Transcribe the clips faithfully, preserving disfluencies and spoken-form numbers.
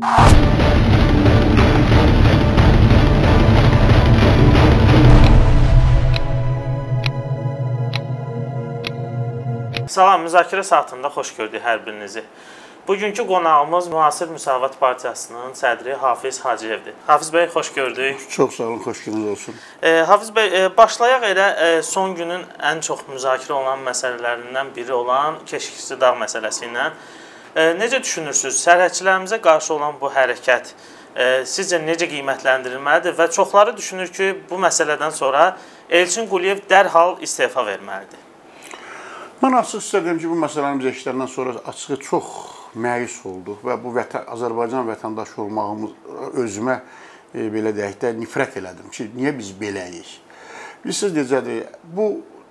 Salam, müzakirə saatında xoş gördük hər birinizi. Bugünkü qonağımız Müasir Müsavat Partiyasının sədri Hafiz Hacıyevdir. Hafiz bəy, xoş gördük. Çox sağ olun, xoş gününüz olsun. E, Hafiz bəy, e, başlayaq elə e, son günün ən çox müzakirə olan məsələlərindən biri olan Keşikçi dağ məsələsi ilə. E, necə düşünürsünüz? Sərhədçilərimizə qarşı olan bu hərəkət e, sizcə necə qiymətləndirilməlidir? Və çoxları düşünür ki, bu məsələdən sonra Elçin Quliyev dərhal istefa verməlidir. Mən açıq istədim ki, bu məsələnin biz eşitlərindən sonra açığı çox məyus olduq və bu vətən, Azərbaycan vətəndaşı olmağımız özümə e, belə deyək də nifrət elədim ki, niyə biz beləyik? Bilirsiniz necədir? Bu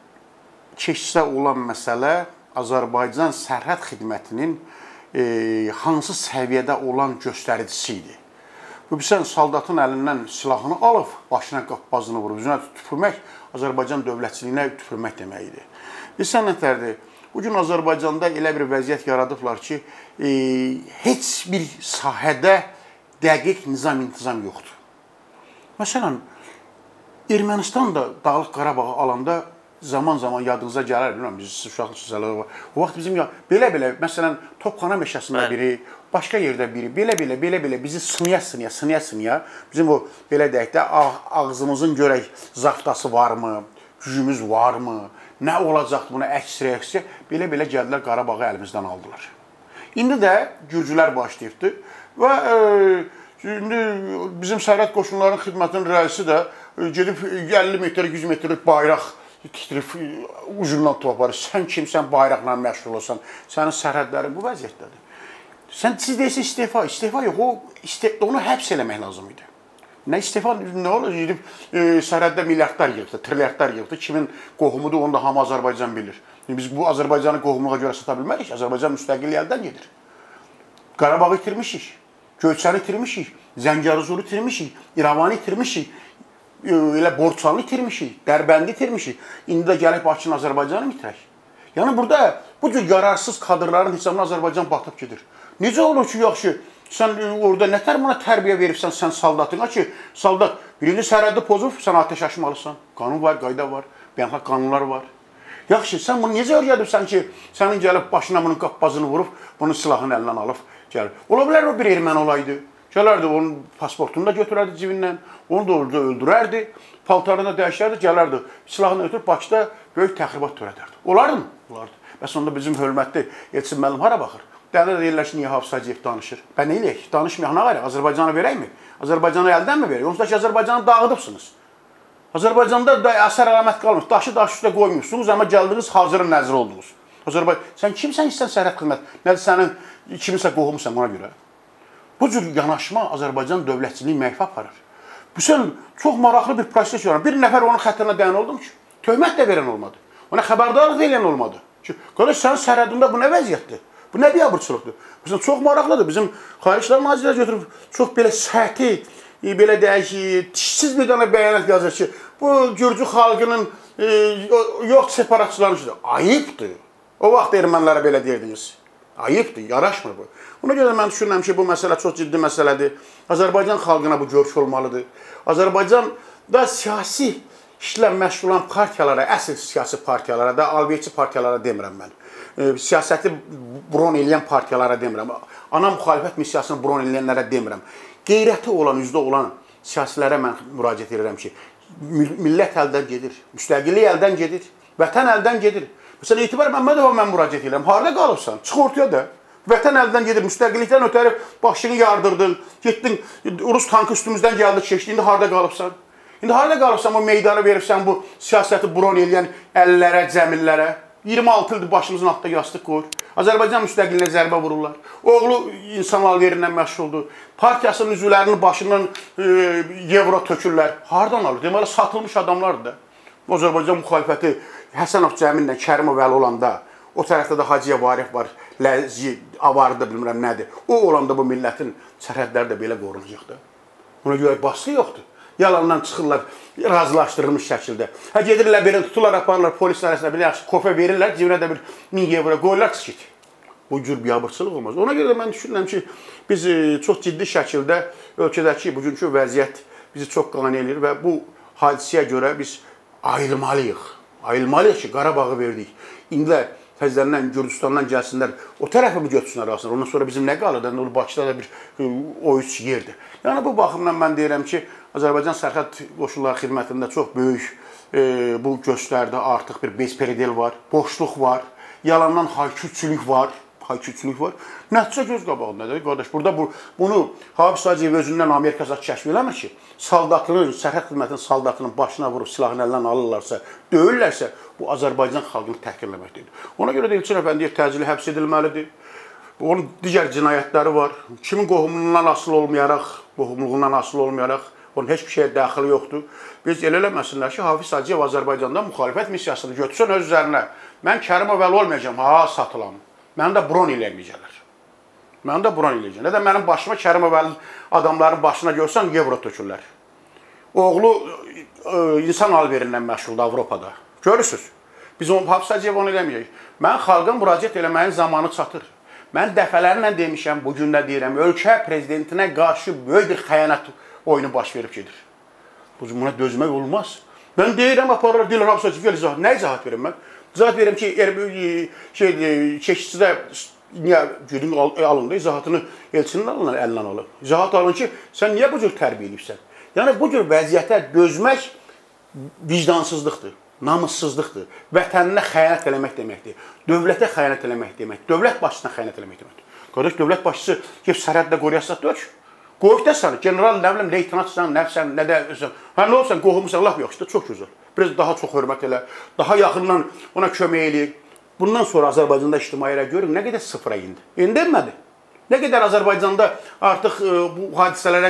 keçişdə olan məsələ Azərbaycan sərhəd xidmətinin e, hansı səviyyədə olan göstəricisi idi. Bu, sən soldatın əlindən silahını alıb, başına qapazını vurub, üzünə tüpürmək Azərbaycan dövlətçiliyinə tüpürmək deməkdir. Bilsən nətərdir? Bugün Azərbaycanda elə bir vəziyyət yaradıblar ki, e, heç bir sahədə dəqiq nizam-intizam yoxdur. Məsələn, Ermənistan da Dağlıq Qarabağı alanda zaman-zaman yadınıza gələr, bilmirəm, biz uşaqlı sözələr var. O vaxt bizim belə-belə, məsələn, Topxana meşəsində biri, başqa yerdə biri, belə-belə, belə-belə bizi sınaya-sınaya, sınaya-sınaya, bizim o, belə deyək də, ağzımızın görək zaftası varmı, gücümüz varmı, nə olacaqdı buna əks reaksiya, belə-belə gəldilər Qarabağı əlimizdən aldılar. İndi də Gürcülər başlayıbdır və e, indi bizim sərhəd qoşunların xidmətinin rəisi də e, gedib əlli metr, yüz metrlik bayraq titrib ucundan toparır. Sən kimsən, bayraqla məşğul olsan, sənin sərhədlərin bu vəziyyətdədir. Sən siz deyirsən istefa, istefa yox, o, iste, onu həbs eləmək lazım idi. Nə istefa, nə olur? Gedib e, sərhəddə milyardlar yığdı, trilyardlar yığdı. Kimin qohumudur, onu da hamı Azərbaycan bilir. Biz bu Azərbaycanı qohumluğa görə sata bilmərik. Azərbaycan müstəqillik əldən gedir. Qarabağı itirmişik, Göyçəni itirmişik, Zəngəzuru itirmişik, İrəvanı itirmişik, e, elə Borçanı itirmişik, Dərbəndi itirmişik. İndi də gəlib Bakını, Azərbaycanı itirək. Yəni burada bu cür yararsız kadrların hesabına Azərbaycan batıb gedir. Necə olur ki, yaxşı, sən orada nə tərmana tərbiyə veribsən sən soldatına ki, soldat birinci sərhəddə pozub, sən ateş açmalısan. Qanun var, qayda var, beynəlxalq qanunlar var. Yaxşı, sən bunu necə öyrədibsən ki, sənin gəlib başına bunun qapazını vurub, bunun silahını əlindən alıb gəlir. Ola bilər o bir erməni olaydı. Gələrdi, onun pasportunu da götürərdi cibindən, onu da orada öldürərdi, paltarını dəyişərdi, gələrdi, silahını ötürüb Bakıda böyük təxribat törədərdi. Olardı mı? Olardı. Bəs onda bizim hörmətli Elçin müəllim hara baxır? Dədə deyirlər ki, niyə Hafiz Hacıyev danışır? Bə nə eləyək? Danışmayaq, nə var ya? Azərbaycanı verəkmi? Azərbaycanı əldən mi verək? Onsuz da ki, Azərbaycanı dağıdıbsınız. Azərbaycanda da əsər əlamət qalmış. Daşı daş üstə qoymuşsunuz, amma gəldiniz, hazırın nəzir oldunuz. Azərbaycan, sən kimsən istən sərhəd xidmət? Nədir sənin kiminsə qohumusan buna görə? Bu cür yanaşma Azərbaycan dövlətçiliyi məhv aparır. Bu sən çox maraqlı bir proses yoran. Bir nəfər onun xətrinə dəyan oldum ki, töhmət də verən olmadı. Ona xəbərdarlıq da eləyən olmadı. Ki, qardaş, sənin sərhədində bu nə vəziyyətdir? Bu nə biabırçılıqdır? Bizim çox maraqlıdır. Bizim Xarici Nazirlər götürüb çox belə səthi, belə deyək ki, dişsiz bir dənə bəyanat yazır ki, bu Gürcü xalqının e, yox separatçıların içində. Ayıbdır. O vaxt ermənilərə belə deyirdiniz. Ayıbdır, yaraşmır bu. Ona görə mən düşünürəm ki, bu məsələ çox ciddi məsələdir. Azərbaycan xalqına bu görüş olmalıdır. Azərbaycanda siyasi işlə məşğul olan partiyalara, əsl siyasi partiyalara da, alverçi partiyalara demirəm mən. E, siyasəti bron eləyən partiyalara demirəm. Ana müxalifət missiyasını bron eləyənlərə demirəm. Qeyrəti olan, üzdə olan siyasilərə mən müraciət edirəm ki, millət əldən gedir, müstəqillik əldən gedir, vətən əldən gedir. Məsələn, Etibar Məmmədova mən müraciət edirəm. Harada qalıbsan? Çıx ortaya da. Vətən əldən gedir, müstəqillikdən ötəri başını yardırdın, getdin, Rus tankı üstümüzdən gəldi, keçdi, indi harada qalıbsan? İndi harada qalıbsan, o meydanı veribsən bu siyasəti bron eləyən əllərə, cəmillərə? iyirmi altı ildir başımızın altında yastıq qoyur. Azərbaycan müstəqilliyinə zərbə vururlar. Oğlu insan alverindən məşğuldur. Partiyasının üzvlərinin başından e, evro tökürlər. Hardan alır? Deməli, satılmış adamlardır da. Azərbaycan müxalifəti Həsənov Cəminlə Kərimov Vəli olanda, o tərəfdə də Hacıyev Arif var, Ləzi, Avardı, bilmirəm nədir. O olanda bu millətin sərhədləri də belə qorunacaqdır. Ona görə baskı yoxdur. Yalandan çıxırlar, razılaşdırılmış şəkildə. Hə, gedirlər, birini tuturlar, aparırlar, polis arasında bir yaxşı kofe verirlər, cibinə də bir min evro qoyurlar, çıx git. Bu cür biabırçılıq olmaz. Ona görə də mən düşünürəm ki, biz çox ciddi şəkildə ölkədəki bugünkü vəziyyət bizi çox qane edir və bu hadisəyə görə biz ayrılmalıyıq. Ayrılmalıyıq ki, Qarabağı verdik. İndi təzələrindən, Gürcüstandan gəlsinlər, o tərəfi mi götürsünlər aslında? Ondan sonra bizim nə qalır? Bakıda da bir o üç yerdir. Yəni bu baxımdan mən deyirəm ki, Azərbaycan Sərhəd Qoşunları xidmətində çox böyük e, bu göstərdə artıq bir bezperedel var, boşluq var, yalandan hayküçülük var. Hayküçülük var. Nəticə göz qabağındadır, qardaş. Burada bu, bunu Hafiz Hacıyev özündən Amerika zat kəşf eləmir ki, saldatının, sərhəd xidmətinin saldatının başına vurub silahını əlindən alırlarsa, döyürlərsə, bu Azərbaycan xalqını təhqirləməkdir. Ona görə də İlçin Əfəndiyev təcili həbs edilməlidir. Onun digər cinayətləri var. Kimin qohumundan asılı olmayaraq, qohumluğundan asılı olmayaraq, onun heç bir şeyə daxili yoxdur. Biz elə eləməsinlər ki, Hafiz Hacıyev Azərbaycanda müxalifət missiyasını götürsən öz üzərinə. Mən Kərimov Əli olmayacağım, ha, satılam. Mənim də bron eləyəcəklər. Mənim də bron eləyəcəklər. Nə də mənim başıma Kərimov Əli adamların başına görsən, evro tökürlər. Oğlu e, insan alverindən məşğuldur Avropada. Görürsünüz. Biz onu Hafiz Hacıyev onu eləməyəcək. Mən xalqın müraciət eləməyin zamanı çatır. Mən dəfələrlə demişəm, bugün də deyirəm, ölkə prezidentinə qarşı böyük bir xəyanət oyunu baş verib gedir. Buna dözmək olmaz. Mən deyirəm, aparırlar, deyirlər, Hafiz Hacıyev, gəl izahat. Nə izahat verim mən? İzahat verirəm ki, şey, çeşitçidə niyə güdün alındı, izahatını elçinin əlindən alıb. İzahat alın ki, sən niyə bu cür tərbiyə edibsən? Yəni, bu cür vəziyyətə dözmək vicdansızlıqdır, namussuzluqdur, vətəninə xəyanət eləmək deməkdir, dövlətə xəyanət eləmək deməkdir, dövlət başçısına xəyanət eləmək deməkdir. Qardaş, dövlət başçısı ki, sərhəddə qoruyasaq dök, qoyub da sən, general, nə bilim, leytinatsan, nəfsən, nə də, hə, nə olsan, qohumusan, laf yox, işte, çox gözəl. Biraz daha çox hörmət elə, daha yaxından ona kömək eləyir. Bundan sonra Azərbaycanda ictimaiyyətə görün, nə qədər sıfıra indi. İndi enmədi. Nə qədər Azərbaycanda artıq e, bu hadisələrə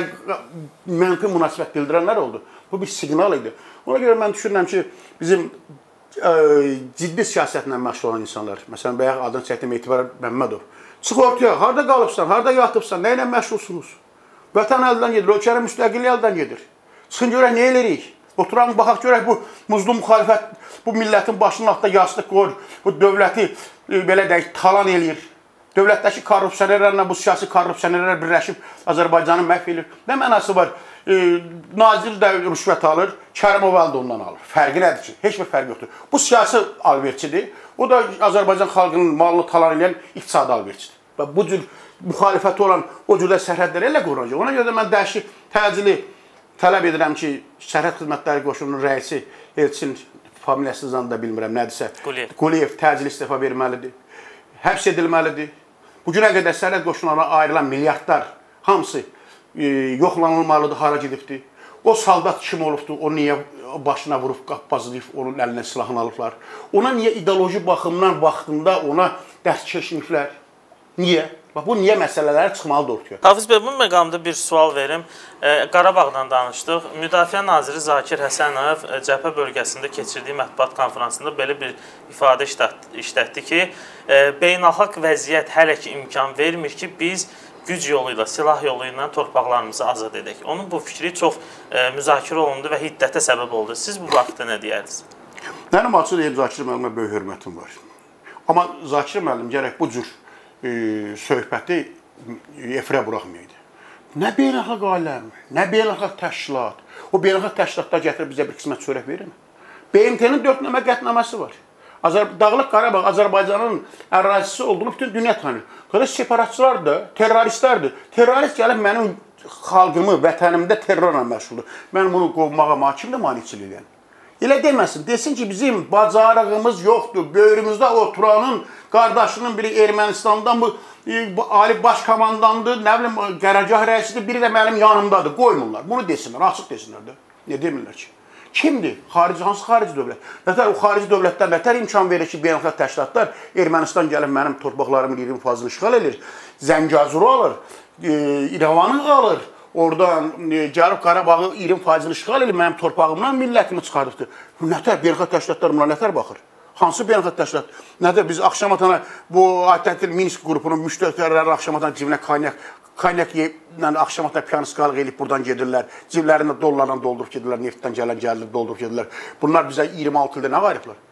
mənfi münasibət bildirənlər oldu. Bu bir siqnal idi. Ona görə mən düşünürəm ki, bizim e, ciddi siyasətlə məşğul olan insanlar, məsələn, bayaq adını çəkdim Etibar Məmmədov, çıx ortaya, harada qalıbsan, harada yatıbsan, nə ilə məşğulsunuz? Vətən əldən gedir, ölkənin müstəqilliyi əldən gedir. Çıxın görək, nə eləyirik? Oturaq, baxaq görək, bu muzlu müxalifət, bu millətin başının altında yastıq qoyur, bu dövləti e, belə deyək, talan eləyir. Dövlətdəki korrupsionerlərlə bu siyasi korrupsionerlər birləşib Azərbaycanı məhv edir. Nə mənası var? E, nazir də rüşvət alır, Kərimov Əli də ondan alır. Fərqi nədir ki? Heç bir fərqi yoxdur. Bu siyasi alverçidir. O da Azərbaycan xalqının malını talan edən iqtisadi alverçidir. Və bu cür müxalifəti olan o cürdə sərhədləri elə qorunacaq. Ona görə də mən dəhşi, təcili tələb edirəm ki, Sərhəd Xidmətləri Qoşununun rəisi Elçin familiyasından da bilmirəm nədirsə, Quliyev, Quliyev təcili istefa verməlidir, həbs edilməlidir. Bugünə qədər Sərhəd Qoşunlarına ayrılan milyardlar hamısı e, yoxlanılmalıdır, hara gedibdir. O saldat kim olubdur, o niyə başına vurub, qappazlayıb, onun əlinə silahını alıblar. Ona niyə ideoloji baxımdan vaxtında ona dərs keçmişlər? Niyə? Bax, bu niyə məsələləri çıxmalıdır ortaya? Hafiz bəy, bu məqamda bir sual verim. E, Qarabağdan danışdıq. Müdafiə naziri Zakir Həsənov e, cəbhə bölgəsində keçirdiyi mətbuat konfransında belə bir ifadə işlətdi ki, e, beynəlxalq vəziyyət hələ ki imkan vermir ki, biz güc yolu ilə, silah yolu ilə torpaqlarımızı azad edək. Onun bu fikri çox e, müzakirə olundu və hiddətə səbəb oldu. Siz bu vaxtda nə deyərsiniz? Mənim açıq deyim, Zakir müəllimə böyük hörmətim var. Amma Zakir müəllim gərək bu cür E, söhbəti efirə buraxmayaydı. Nə beynəlxalq aləm, nə beynəlxalq təşkilat. O beynəlxalq təşkilatlar gətirib bizə bir qismət çörək verir mi? B M T-nin dörd nömrə qətnaməsi var. Azər Dağlıq Qarabağ Azərbaycanın ərazisi olduğunu bütün dünya tanıyır. Qardaş, separatçılardır, terroristlərdir. Terrorist gəlib mənim xalqımı, vətənimdə terrorla məşğuldur. Mən bunu qovmağa mahkimdə maneçilik edən. Elə deməsin, desin ki, bizim bacarığımız yoxdur, böyrümüzdə oturanın qardaşının biri Ermənistandan bu, bu ali baş komandandır, nə bilim, qərargah rəisidir, biri də mənim yanımdadır, qoymurlar. Bunu desinlər, açıq desinlər də. Ne demirlər ki? Kimdir? Xarici, hansı xarici dövlət? Nətər o xarici dövlətlər nətər imkan verir ki, beynəlxalq təşkilatlar Ermənistan gəlib mənim torpaqlarımın iyirmi faizini işğal edir, Zəngəzuru alır, İrəvanı alır. Oradan e, Cənub Qarabağı iyirmi faizini işğal edib, mənim torpağımdan millətimi çıxardıbdır. Nətər beynəlxalq təşkilatlar buna nətər baxır? Hansı beynəlxalq təşkilat? Nətər biz axşamatana bu Ayətətil Minsk qrupunun müştərikləri axşamatana cibinə konyak, konyak ilə axşamatana piyaniskalıq eləyib buradan gedirlər. Ciblərində dollarla doldurub gedirlər, neftdən gələn gəlir doldurub gedirlər. Bunlar bizə iyirmi altı ildə nə qayırıblar?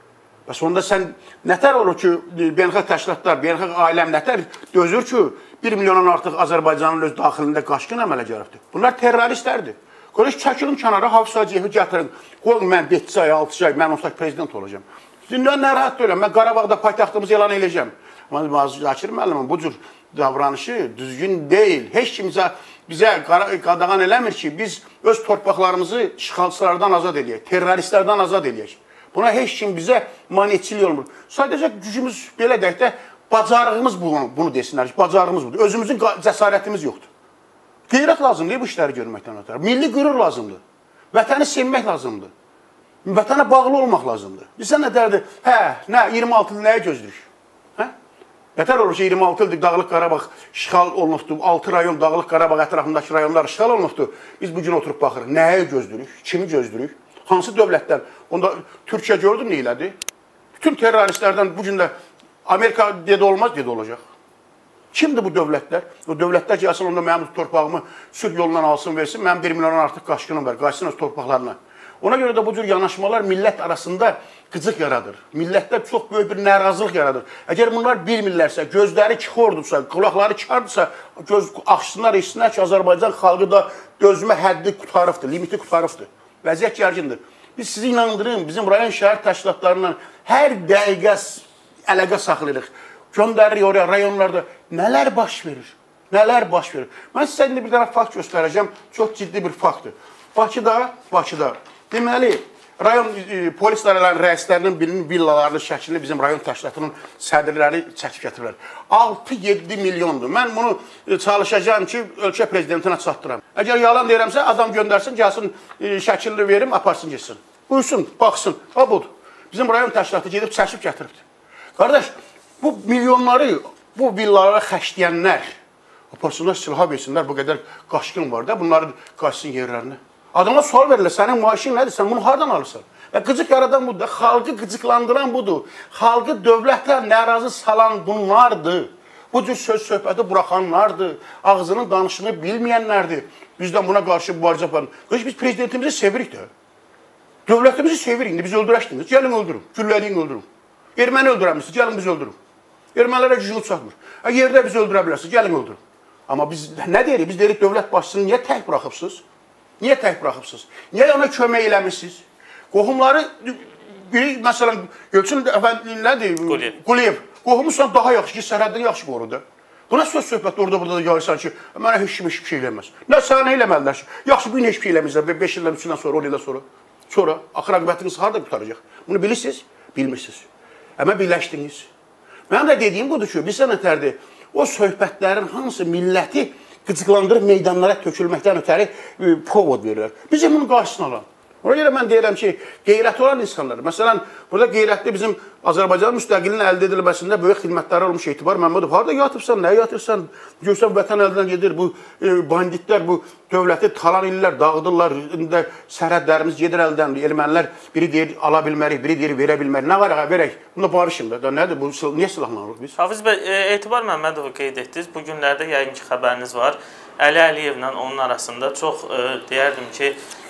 Bəs onda sən nətər olur ki, beynəlxalq təşkilatlar, beynəlxalq aləm nətər dözür ki, bir milyondan artıq Azərbaycanın öz daxilində qaçqın əmələ gəlibdir. Bunlar terroristlərdir. Qardaş, çəkilin kənara, Hafız Hacıyevi gətirin. Qoyun mən beş ay, altı ay, mən olsaq prezident olacağım. Mən narahat deyiləm, mən Qarabağda paytaxtımızı elan edəcəm. Amma Zakir müəllimin bu cür davranışı düzgün deyil. Heç kimsə bizə qadağan eləmir ki, biz öz torpaqlarımızı işğalçılardan azad edəyək, terroristlərdən azad edəyək. Buna heç kim bizə maniçilik olmur. Sadəcə gücümüz belə deyək də, bacarığımız bunu, bunu desinlər ki, bacarığımız budur. Özümüzün cəsarətimiz yoxdur. Qeyrət lazımdır bu işləri görməkdən ötürü. Milli qürur lazımdır. Vətəni sevmək lazımdır. Vətənə bağlı olmaq lazımdır. Bizə nə dərdir? Hə, nə, iyirmi altı il nəyə gözləyir? Hə? Nətər olur ki, iyirmi altı ildir Dağlıq Qarabağ işğal olunubdur, altı rayon Dağlıq Qarabağ ətrafındakı rayonlar işğal olunubdur. Biz bugün oturub baxırıq. Nəyə gözləyirik? Kimi gözləyirik? Hansı dövlətdən? Onda Türkiyə gördün nə elədi? Bütün terroristlərdən bugün də Amerika dedi olmaz, dedi olacaq. Kimdir bu dövlətlər? O dövlətlər ki, asıl onda mənim torpağımı sülh yolundan alsın, versin, mənim bir milyondan artıq qaçqınım var, qaçsın öz torpaqlarına. Ona görə də bu cür yanaşmalar millət arasında qıcıq yaradır. Millətdə çox böyük bir narazılıq yaradır. Əgər bunlar bilmirlərsə, gözləri kixordursa, qulaqları kardırsa, göz axşısınlar, eşsinlər ki, Azərbaycan xalqı da dözmə həddi qutarıbdır, limiti qutarıbdır. Vəziyyət gərgindir. Biz sizi inandırın, bizim rayon şəhər təşkilatlarından hər dəqiqə əlaqə saxlayırıq. Göndəririk oraya, rayonlarda nələr baş verir, nələr baş verir. Mən sizə indi bir dənə fakt göstərəcəm, çox ciddi bir faktdır. Bakıda, Bakıda, deməli, rayon e, polis idarələrinin rəislərinin birinin villalarının şəklini bizim rayon təşkilatının sədrləri çəkib gətirirlər. altı yeddi milyondur. Mən bunu e, çalışacağım ki, ölkə prezidentinə çatdıram. Əgər yalan deyirəmsə, adam göndərsin, gəlsin, e, şəklini verim, aparsın, geçsin. Buyursun, baxsın, ha budur. Bizim rayon təşkilatı gedib çəkib gətiribdir. Qardaş, bu milyonları, bu villalara xəşləyənlər, aparsınlar, silah versinlər, bu qədər qaçqın var da, bunları qaçsın yerlərinə. Adama sual verirlər, sənin maaşın nədir, sən bunu hardan alırsan? Və qıcıq yaradan budur, xalqı qıcıqlandıran budur. Xalqı dövlətlə narazı salan bunlardır. Bu cür söz söhbəti buraxanlardır. Ağzının danışını bilməyənlərdir. Bizdən buna qarşı mübarizə aparın. Biz prezidentimizi sevirik də. Dövlətimizi sevirik, indi biz öldürəşdiniz, gəlin öldürün, güllədiyin öldürün. Erməni öldürəmişsiniz, gəlin biz öldürün. Ermənilərə gücünü çatmır. Yerdə bizi öldürə bilərsiniz, gəlin öldürün. Amma biz nə deyirik? Biz deyirik, dövlət başçısını niyə tək buraxıbsınız? Niyə tək buraxıbsınız? Niyə ona kömək eləmişsiniz? Qohumları, biri, məsələn, Gölçün əfəndi nədir? Quliyev. Qohumusan daha yaxşı ki, sərhəddən yaxşı qorudu. Buna söz söhbət orada burada da gəlirsən ki, mənə heç kim heç bir şey eləməz. Nə, sənə nə eləməlilər ki? Yaxşı, bu gün heç bir şey eləməyəcəklər, beş ildən, üç ildən sonra, on ildən sonra. Sonra, axır aqibətiniz harada qutaracaq? Bunu bilirsiniz? Bilmirsiniz. Əmə birləşdiniz. Mənim də dediyim budur ki, biz sənətlərdir, o söhbətlərin hamısı milləti qıcıqlandırıb meydanlara tökülməkdən ötəri povod verirlər. Bizim bunun qarşısını alan. Ona görə mən deyirəm ki, qeyrəti olan insanlar, məsələn, burada qeyrətli bizim Azərbaycanın müstəqilinin əldə edilməsində böyük xidmətləri olmuş Etibar Məmmədov. Harada yatıbsan, nəyə yatırsan? Görsən, vətən əldən gedir, bu banditlər, bu dövləti talan edirlər, dağıdırlar, indi sərhədlərimiz gedir əldən, ermənilər biri deyir, ala bilmərik, biri deyir, verə bilmərik. Nə var, verək? Bunda barışın da, nədir bu, niyə silahlanırıq biz? Hafiz bəy, Etibar Məmmədovu qeyd etdiniz, bu günlərdə yəqin ki, xəbəriniz var. Əli Əliyevlə onun arasında çox, deyərdim ki,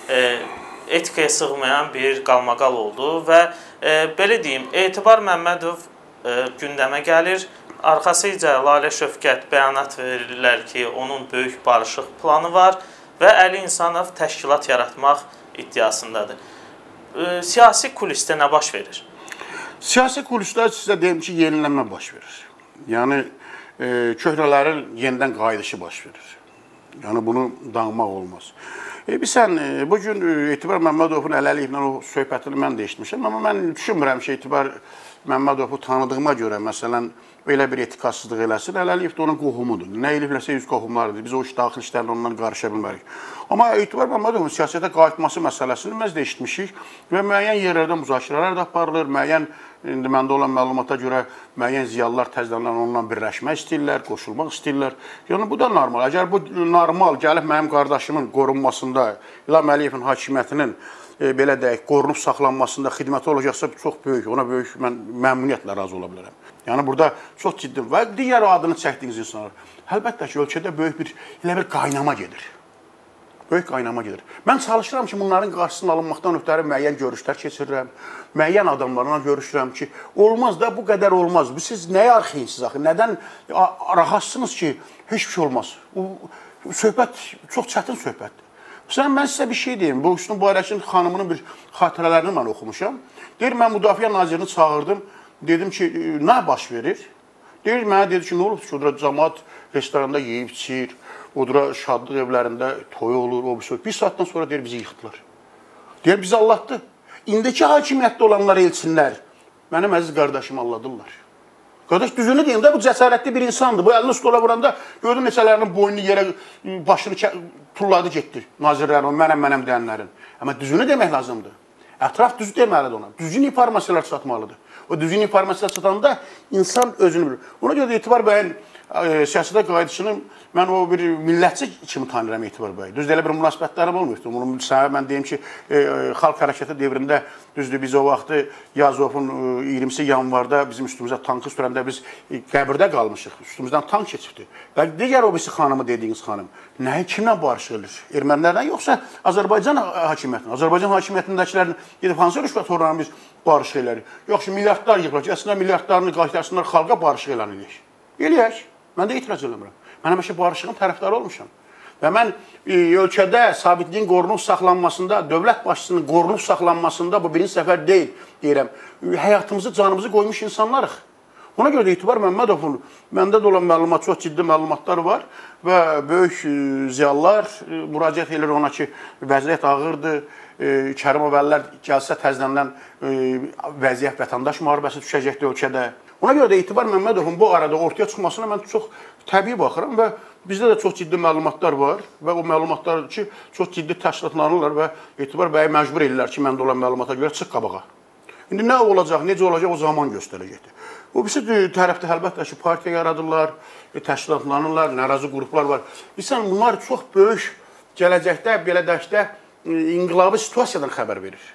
etikaya sığmayan bir qalmaqal oldu və e, belə deyim, Etibar Məmmədov e, gündəmə gəlir. Arxasıca Lalə Şövkət bəyanat verirlər ki, onun böyük barışıq planı var və Əli İnsanov təşkilat yaratmaq iddiasındadır. E, siyasi kulisdə nə baş verir? Siyasi kulisdə sizə deyim ki, yenilənmə baş verir. Yəni, e, köhrələrin yenidən qayıdışı baş verir. Yəni, bunu dağmaq olmaz. E, bilsən, e, bugün e, Etibar Məmmədovun Əli Əliyevlə o söhbətini mən də eşitmişəm, amma mən düşünmürəm ki, Etibar Məmmədovu tanıdığıma görə, məsələn, elə bir etikasızlıq eləsin, Əli Əliyev də onun qohumudur. Nə elifləsə yüz qohumlarıdır, biz o iş daxil işlərlə ondan qarışa bilmərik. Amma Etibar Məmmədovun siyasətə qayıtması məsələsini biz də eşitmişik və müəyyən yerlərdə müzakirələr də aparılır, müəyyən, indi məndə olan məlumata görə müəyyən ziyalılar təzdən onunla birləşmək istəyirlər, qoşulmaq istəyirlər. Yəni, bu da normal. Əgər bu normal gəlib mənim qardaşımın qorunmasında, İlham Əliyevin hakimiyyətinin e, belə deyək, qorunub saxlanmasında xidməti olacaqsa çox böyük, ona böyük mən məmnuniyyətlə razı ola bilərəm. Yəni, burada çox ciddi və digər adını çəkdiyiniz insanlar. Əlbəttə ki, ölkədə böyük bir, elə bir qaynama gedir. Böyük qaynama gedir. Mən çalışıram ki, bunların qarşısını alınmaqdan ötəri müəyyən görüşlər keçirirəm, müəyyən adamlarla görüşürəm ki, olmaz da, bu qədər olmaz. Siz nəyə arxayinsiniz axı? Nədən rahatsınız ki, heç bir şey olmaz? Söhbət çox çətin söhbətdir. Sən, mən sizə bir şey deyim, bu Hüsnü Bayrakçının xanımının bir xatirələrini mən oxumuşam. Deyir, mən Müdafiə Nazirini çağırdım, dedim ki, nə baş verir? Deyir, mənə dedi ki, nə olub ki, o cəmaat restoranda yeyib, içir, odura şadlıq evlərində toy olur, o bir şey. Bir saatdan sonra deyir, bizi yıxdılar. Deyir, bizi Allah'tı. İndiki hakimiyyətdə olanlar, elçinlər, mənim əziz qardaşımı Allah'dırlar. Qardaş, düzünü deyim də, bu cəsarətli bir insandır. Bu əlini stola vuranda gördüm neçələrinin boynunu yerə, başını tulladı getdi. Nazirlərin, mənəm, mənəm deyənlərin. Amma düzünü demək lazımdır. Ətraf düzü deməlidir ona. Düzgün informasiyalar çatmalıdır. O düzgün informasiyalar çatanda insan özünü bilir. Ona görə də Etibar bəyin siyasətə qayıdışını mən o bir millətçi kimi tanıyıram Etibar bəy. Düzdür, elə bir münasibətlərim olmuyubdur. Bunu sənə mən deyim ki, e, xalq hərəkəti devrində, düzdür, biz o vaxtı Yazovun iyirmisi yanvarda bizim üstümüzə tankı sürəndə biz qəbirdə qalmışıq. Üstümüzdən tank keçibdi. Və digər o birisi xanımı dediyiniz xanım, nəyi kimlə barışılır? Ermənilərdən yoxsa Azərbaycan hakimiyyətindən? Azərbaycan hakimiyyətindəkilərin gedib hansı rüşvət oranı biz barış elərik? Yoxsa milyardlar yıxılır ki, əslində milyardlarını qaytarsınlar, xalqa barış elan edək. Eləyək. Mən də etiraz eləmirəm. Mən həmişə barışığın tərəfdarı olmuşam. Və mən e, ölkədə sabitliyin qorunub saxlanmasında, dövlət başçısının qorunub saxlanmasında bu birinci səfər deyil, deyirəm. Həyatımızı, canımızı qoymuş insanlarıq. Ona görə də Etibar Məmmədovun məndə də olan məlumat, çox ciddi məlumatlar var və böyük e, ziyalılar e, müraciət edir ona ki, vəziyyət ağırdır. E, Kərimov əllər gəlsə təzlənən e, vəziyyət vətəndaş müharibəsi düşəcəkdir ölkədə. Ona görə də Etibar Məmmədovun bu arada ortaya çıxmasına mən çox təbii baxıram və bizdə də çox ciddi məlumatlar var və o məlumatlar ki, çox ciddi təşkilatlanırlar və Etibar bəyi məcbur edirlər ki, məndə olan məlumata görə çıx qabağa. İndi nə olacaq, necə olacaq o zaman göstərəcəkdir. O birisi tərəfdə əlbəttə ki, partiya yaradırlar, təşkilatlanırlar, narazı qruplar var. Bilirsən, bunlar çox böyük gələcəkdə, belədəkdə inqilabi situasiyadan xəbər verir.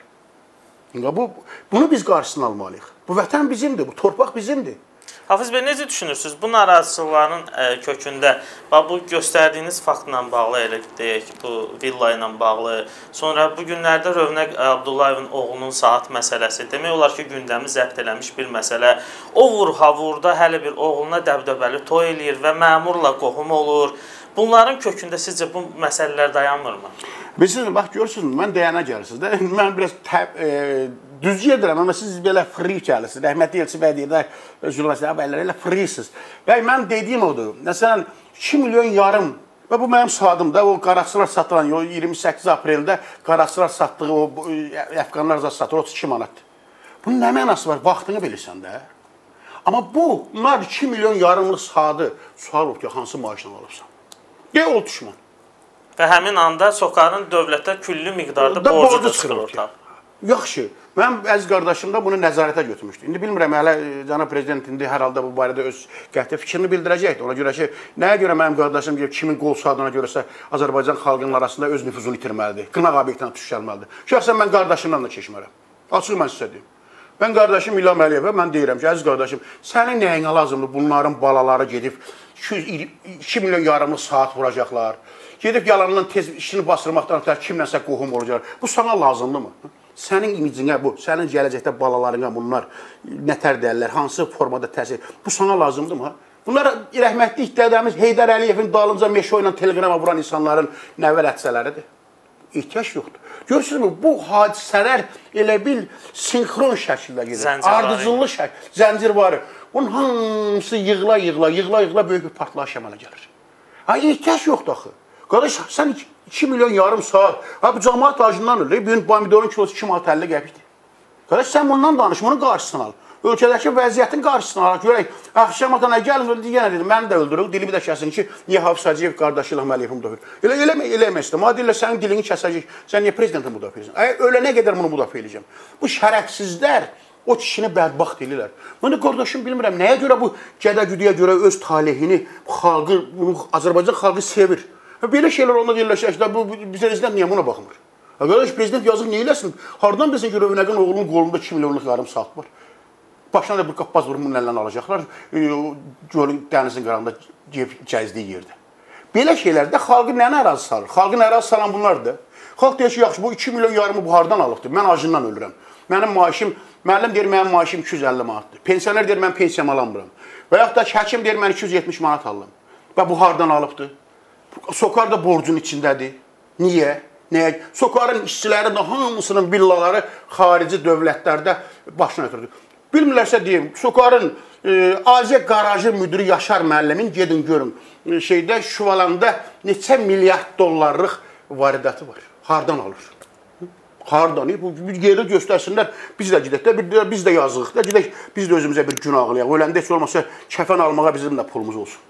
Bu, bunu biz qarşısını almalıyıq. Bu vətən bizimdir, bu torpaq bizimdir. Hafiz bəy, necə düşünürsünüz? Bu narazıçılıqların e, kökündə, bu göstərdiyiniz faktla bağlı, elə deyək, bu villa ilə bağlı, sonra bu günlərdə Rövnəq Abdullayevin oğlunun saat məsələsi, demək olar ki, gündəmi zəbt eləmiş bir məsələ. O vur-havurda hələ bir oğluna dəbdəbəli toy eləyir və məmurla qohum olur. Bunların kökündə sizcə bu məsələlər dayanmırmı? Bilirsiniz, bax, görürsünüz, mən deyənə gəlirsiniz də, mən biraz təb, e, düzgü edirəm, amma siz belə frik gəlirsiniz. Rəhmətli Elçi bəy deyir də, jurnalistlər, bəylər, elə friksiniz. Və mən dediyim odur, məsələn, iki milyon yarım, və bu mənim sadım da, o qaraqçılar satılan, o iyirmi səkkiz apreldə qaraqçılar satdığı, o əfqanlar satır, otuz iki manatdır. Bunun nə mənası var, vaxtını bilirsən də. Amma bu, bunlar iki milyon yarımlıq sadı, sual olub ki, hansı maaşdan alıbsan? Deyə ol düşman. Və həmin anda Sokarın dövlətə küllü miqdarda borcu da çıxır ortaq. Yaxşı, mənim əziz qardaşım da bunu nəzarətə götürmüşdü. İndi bilmirəm, hələ cənab prezident indi hər halda bu barədə öz qəti fikrini bildirəcəkdir. Ona görə ki, nəyə görə mənim qardaşım kimin qol sağdığına görəsə Azərbaycan xalqının arasında öz nüfuzunu itirməlidir, qınaq obyektdən düşərməlidir. Şəxsən mən qardaşımdan da keçmərəm. Açıq mən sizə deyim. Mən qardaşım İlham Əliyevə mən deyirəm ki, əziz qardaşım, sənin nəyinə lazımdır bunların balaları gedib iki milyon yarımlıq saat vuracaqlar. Gedib yalanından tez işini basırmaqdan ötər kimləsə qohum olacaq. Bu sana lazımdır mı? Sənin imicinə bu, sənin gələcəkdə balalarına bunlar nətər deyərlər, hansı formada təsir, bu sana lazımdır mı? Bunlar rəhmətli iqtidadımız Heydər Əliyevin dalınca meşo ilə teleqrama vuran insanların nəvəl ətsələridir. Ehtiyac yoxdur. Görürsünüzmü, bu hadisələr elə bil sinxron şəkildə gedir. Ardıcıllı şəkil, zəncir varı. Bunun hamısı yığıla yığıla, yığıla yığıla böyük bir partlayış əmələ gəlir. Ha, ehtiyac yoxdur axı. Qardaş, sən iki milyon yarım saat, ha, bu cəmaat acından ölür. Bir gün pomidorun kilosu iki manat əlli qəpikdir. Qardaş, sən bundan danış, bunun qarşısını al. Ölkədəki vəziyyətin qarşısını al. Görək, axşam atana gəlin, öldü, yenə dedim, məni də öldürür, dilimi də kəsin ki, niyə Hafiz Hacıyev qardaşı İlham Əliyevin müdafiə edir. Elə eləmə, eləmə istəyəm. Ha, deyirlər, sənin dilini kəsəcək, sən niyə prezidentin müdafiə edirsən? Əgər ölənə qədər bunu müdafiə edəcəm. Bu şərəfsizlər o kişini bədbaxt edirlər. Mən də qardaşım bilmirəm, nəyə görə bu gədə-güdüyə görə öz talihini, xalqı, Azərbaycan xalqı sevir. Belə şeylər onda deyirlər ki, bu prezident niyə buna baxmır? Qardaş, prezident yazıq nə eləsin? Hardan bilsin ki, Rövnəqin oğlunun qolunda iki milyonluq yarım saat var? Başına da bir qappaz vurub bunun əlindən alacaqlar, gölün, dənizin qarağında cəzdiyi yerdə. Belə şeylərdə xalqı nə narazı salır? Xalqı narazı salan bunlardır. Xalq deyir ki, yaxşı, bu iki milyon yarımı bu hardan alıbdır? Mən acından ölürəm. Mənim maaşım, müəllim deyir, mənim maaşım iki yüz əlli manatdır. Pensioner deyir, mən pensiyamı alamıram. Və yaxud da həkim deyir, mən iki yüz yetmiş manat alıram. Və bu hardan alıbdır? Sokar da borcun içindədir. Niyə? Nəyə? Sokarın işçiləri də hamısının villaları xarici dövlətlərdə başına ötürdü. Bilmirlərsə deyim, Sokarın e, Aziya qarajı müdürü Yaşar müəllimin, gedin görün, e, şeydə, Şuvalanda neçə milyard dollarlıq varidatı var. Hardan alır? Hardan? Bu yeri göstərsinlər, biz də gedək də, biz də yazığıq da, gedək, biz də özümüzə bir gün ağlayaq. Öləndə heç olmasa kəfən almağa bizim də pulumuz olsun.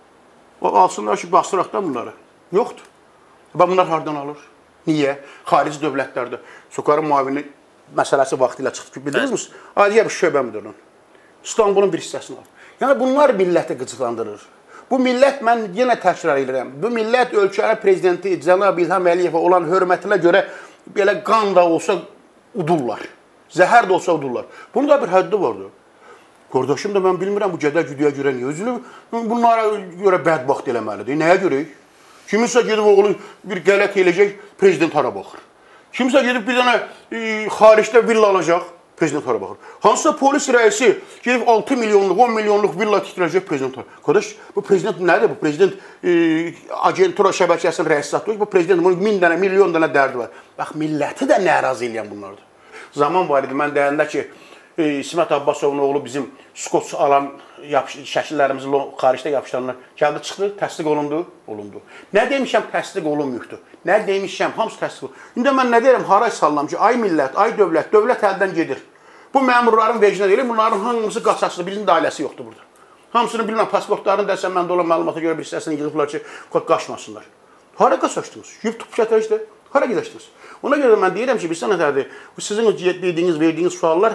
Alsınlar ki, basıraq da bunları. Yoxdur. Və bunlar hardan alır? Niyə? Xarici dövlətlərdə Sokarın müavini məsələsi vaxtı ilə çıxdı ki, bildiniz mi? Aliyə bir şöbə müdürünün. İstanbulun bir hissəsini alır. Yəni, bunlar milləti qıcıqlandırır. Bu millət, mən yenə təkrar edirəm, bu millət ölkənin prezidenti Cənab İlham Əliyevə olan hörmətinə görə belə qan da olsa udurlar. Zəhər də olsa udurlar. Bunun da bir həddi vardır. Qardaşım da mən bilmirəm, bu gədə-güdüyə görə niyə özünü bunlara görə bədbaxt eləməlidir. Nəyə görə? Kiminsə gedib oğlu bir qələt eləyəcək, prezident hara baxır. Kimsə gedib bir dənə e, xaricdə villa alacaq, prezident hara baxır. Hansısa polis rəisi gedib altı milyonluq, on milyonluq villa titrəcək, prezident hara. Qardaş, bu prezident nədir? Bu prezident e, agentura şəbəkəsinin rəisi satıyor. Bu prezident bunun min dənə, milyon dənə dərdi var. Bax, milləti də narazı eləyən bunlardır. Zaman var idi, mən deyəndə ki, e, İsmət Abbasovun oğlu bizim skoç alan şəkillərimizi xaricdə yapışdıranlar gəldi, çıxdı, təsdiq olundu, olundu. Nə demişəm, təsdiq olunmuyubdur. Nə demişəm, hamısı təsdiq olundu. İndi mən nə deyirəm, haray sallam ki, ay millət, ay dövlət, dövlət əldən gedir. Bu məmurların vecinə deyil, bunların hamısı qaçaqsıdır, birinin də ailəsi yoxdur burada. Hamısını bilməm, pasportlarını dəsən, məndə olan məlumata görə bir hissəsini yığıblar ki, qaçmasınlar. Hara qaçaşdınız? YouTube gətirəcdə, hara gedəşdiniz? Ona görə mən deyirəm ki, bir sənətlərdir, sizin dediyiniz, verdiyiniz suallar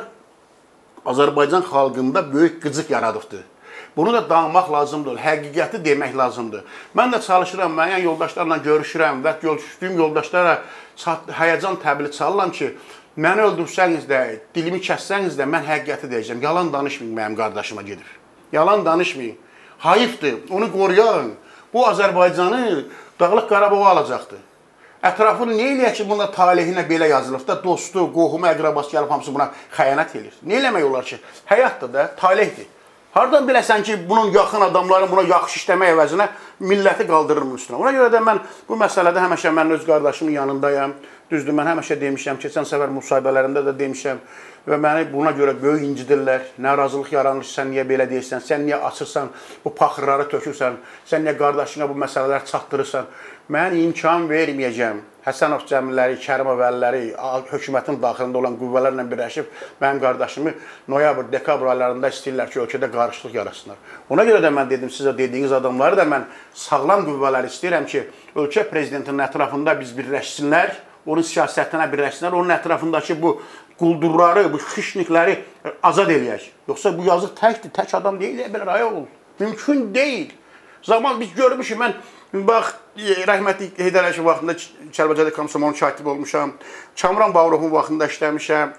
Azərbaycan xalqında böyük qıcıq yaradıbdır. Bunu da danmaq lazımdır, həqiqəti demək lazımdır. Mən də çalışıram, müəyyən yoldaşlarla görüşürəm və görüşdüyüm yoldaşlara həyəcan təbili çalıram ki, məni öldürsəniz də, dilimi kəssəniz də mən həqiqəti deyəcəm. Yalan danışmayın mənim qardaşıma gedib. Yalan danışmayın. Hayıfdır, onu qoruyun. Bu Azərbaycanı Dağlıq Qarabağa alacaqdır. Ətrafını nə eləyək ki, bunda talehinə belə yazılıb da, dostu, qohumu, əqrabası gəlib hamısı buna xəyanət edir. Nə eləmək olar ki? Həyatdır da, talehdir. Hardan biləsən ki, bunun yaxın adamların buna yaxşı işləmək əvəzinə milləti qaldırır bunun üstünə. Ona görə də mən bu məsələdə həmişə mən öz qardaşımın yanındayım. Düzdür, mən həmişə demişəm, keçən səfər müsahibələrində də demişəm və məni buna görə böyük incidirlər. Narazılıq yaranır, sən niyə belə deyirsən, sən niyə açırsan, bu paxırları tökürsən, sən niyə qardaşına bu məsələləri çatdırırsan. Mən imkan verməyəcəm. Həsənov cəmiləri, Kərimov əlləri, hökumətin daxilində olan qüvvələrlə birləşib mənim qardaşımı noyabr, dekabr aylarında istəyirlər ki, ölkədə qarışıqlıq yarasınlar. Ona görə də mən dedim sizə, dediyiniz adamları da mən sağlam qüvvələri istəyirəm ki, ölkə prezidentinin ətrafında biz birləşsinlər, onun siyasətinə birləşsinlər, onun ətrafındakı bu quldurları, bu xişnikləri azad eləyək. Yoxsa bu yazıq təkdir, tək adam deyil, belə raya olur. Mümkün deyil. Zaman biz görmüşük, mən bax, rəhmətli Heydər Əliyev vaxtında Kəlbəcərdə Komsomolun katibi olmuşam, Kamran Bağırovun vaxtında işləmişəm,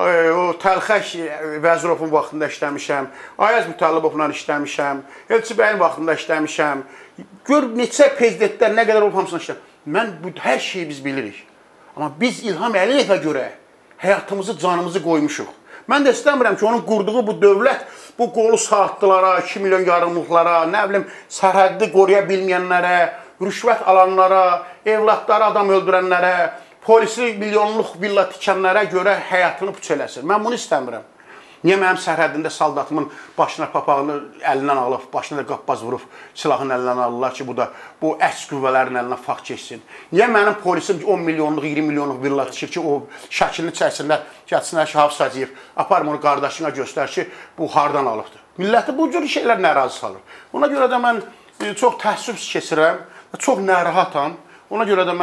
o Təlxək Vəzirovun vaxtında işləmişəm, Ayaz Mütəllibovla işləmişəm, Elçi bəyin vaxtında işləmişəm. Gör, neçə prezidentlər nə qədər olub hamısına işləmişəm. Mən bu hər şeyi biz bilirik. Amma biz İlham Əliyevə görə həyatımızı, canımızı qoymuşuq. Mən də istəmirəm ki, onun qurduğu bu dövlət bu qolu saatlılara, iki milyon yarımlıqlara, nə bilim, sərhəddi qoruya bilməyənlərə, rüşvət alanlara, evlatları adam öldürənlərə, polisi milyonluq villa tikənlərə görə həyatını puç eləsin. Mən bunu istəmirəm. Niyə mənim sərhədində saldatımın başına papağını əlindən alıb, başına da qappaz vurub, silahını əlindən alırlar ki, bu da bu əks qüvvələrin əlindən fakt keçsin. Niyə mənim polisim on milyonluq, iyirmi milyonluq villa tikir ki, o şəklini çəksinlər, gəlsinlər ki, Hafız Hacıyev, aparım onu qardaşına göstər ki, bu hardan alıbdır. Milləti bu cür şeylər narazı salır. Ona görə də mən çox təəssüf keçirəm, çox narahatam. Ona görə də mən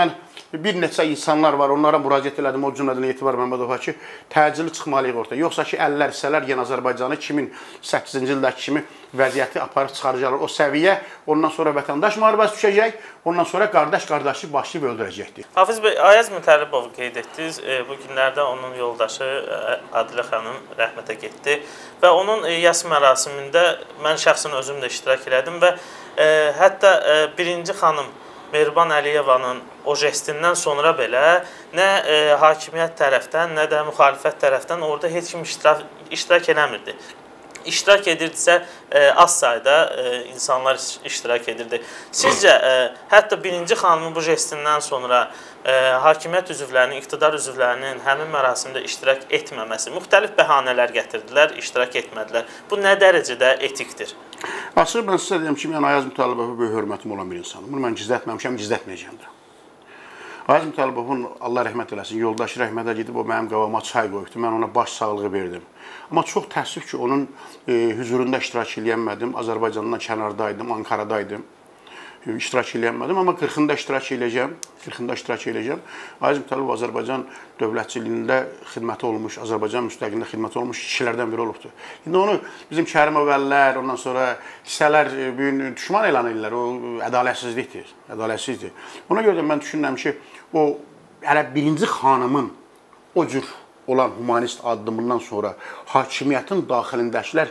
bir neçə insanlar var, onlara müraciət elədim, o cümlədən Etibar Məmmədova ki, təcili çıxmalıyıq ortaya. Yoxsa ki, əllər hissələr yenə Azərbaycanı iki min səkkizinci ildəki kimi vəziyyəti aparıb çıxaracaqlar. O səviyyə, ondan sonra vətəndaş müharibəsi düşəcək, ondan sonra qardaş-qardaşı başlayıb öldürəcəkdir. Hafiz bəy, Ayaz Mütəllibov qeyd etdiniz, bu günlərdə onun yoldaşı Adilə xanım rəhmətə getdi və onun yas mərasimində mən şəxsən özüm də iştirak elədim və hətta birinci xanım Mehriban Əliyevanın o jestindən sonra belə nə e, hakimiyyət tərəfdən, nə də müxalifət tərəfdən orada heç kim iştirak, iştirak eləmirdi. İştirak edirdisə, e, az sayda e, insanlar iştirak edirdi. Sizcə, e, hətta birinci xanımın bu jestindən sonra e, hakimiyyət üzvlərinin, iqtidar üzvlərinin həmin mərasimdə iştirak etməməsi, müxtəlif bəhanələr gətirdilər, iştirak etmədilər. Bu nə dərəcədə etikdir? Açıq mən sizə deyəm ki, mən Ayaz Mütəllibova böyük hörmətim olan bir insanım. Bunu mən gizlətməmişəm, gizlətməyəcəm də. Ayaz Mütəllibovun Allah rəhmət eləsin, yoldaşı rəhmətə gedib o mənim qabağıma çay qoyubdu. Mən ona baş sağlığı verdim. Amma çox təəssüf ki, onun e, hüzurunda iştirak eləyənmədim. Azərbaycandan kənardaydım, Ankaradaydım. İştirak eləyənmədim, amma qırxında iştirak eləyəcəm. qırxında iştirak eləyəcəm. Ayaz Mütəllibov Azərbaycan dövlətçiliyində xidməti olmuş, Azərbaycan müstəqilliyində xidməti olmuş kişilərdən biri olubdur. İndi onu bizim Kərimov əllər, ondan sonra hissələr bir gün düşman elan edirlər. O ədalətsizlikdir, ədalətsizdir. Ona görə də mən düşünürəm ki, o hələ birinci xanımın o cür olan humanist addımından sonra hakimiyyətin daxilindəkilər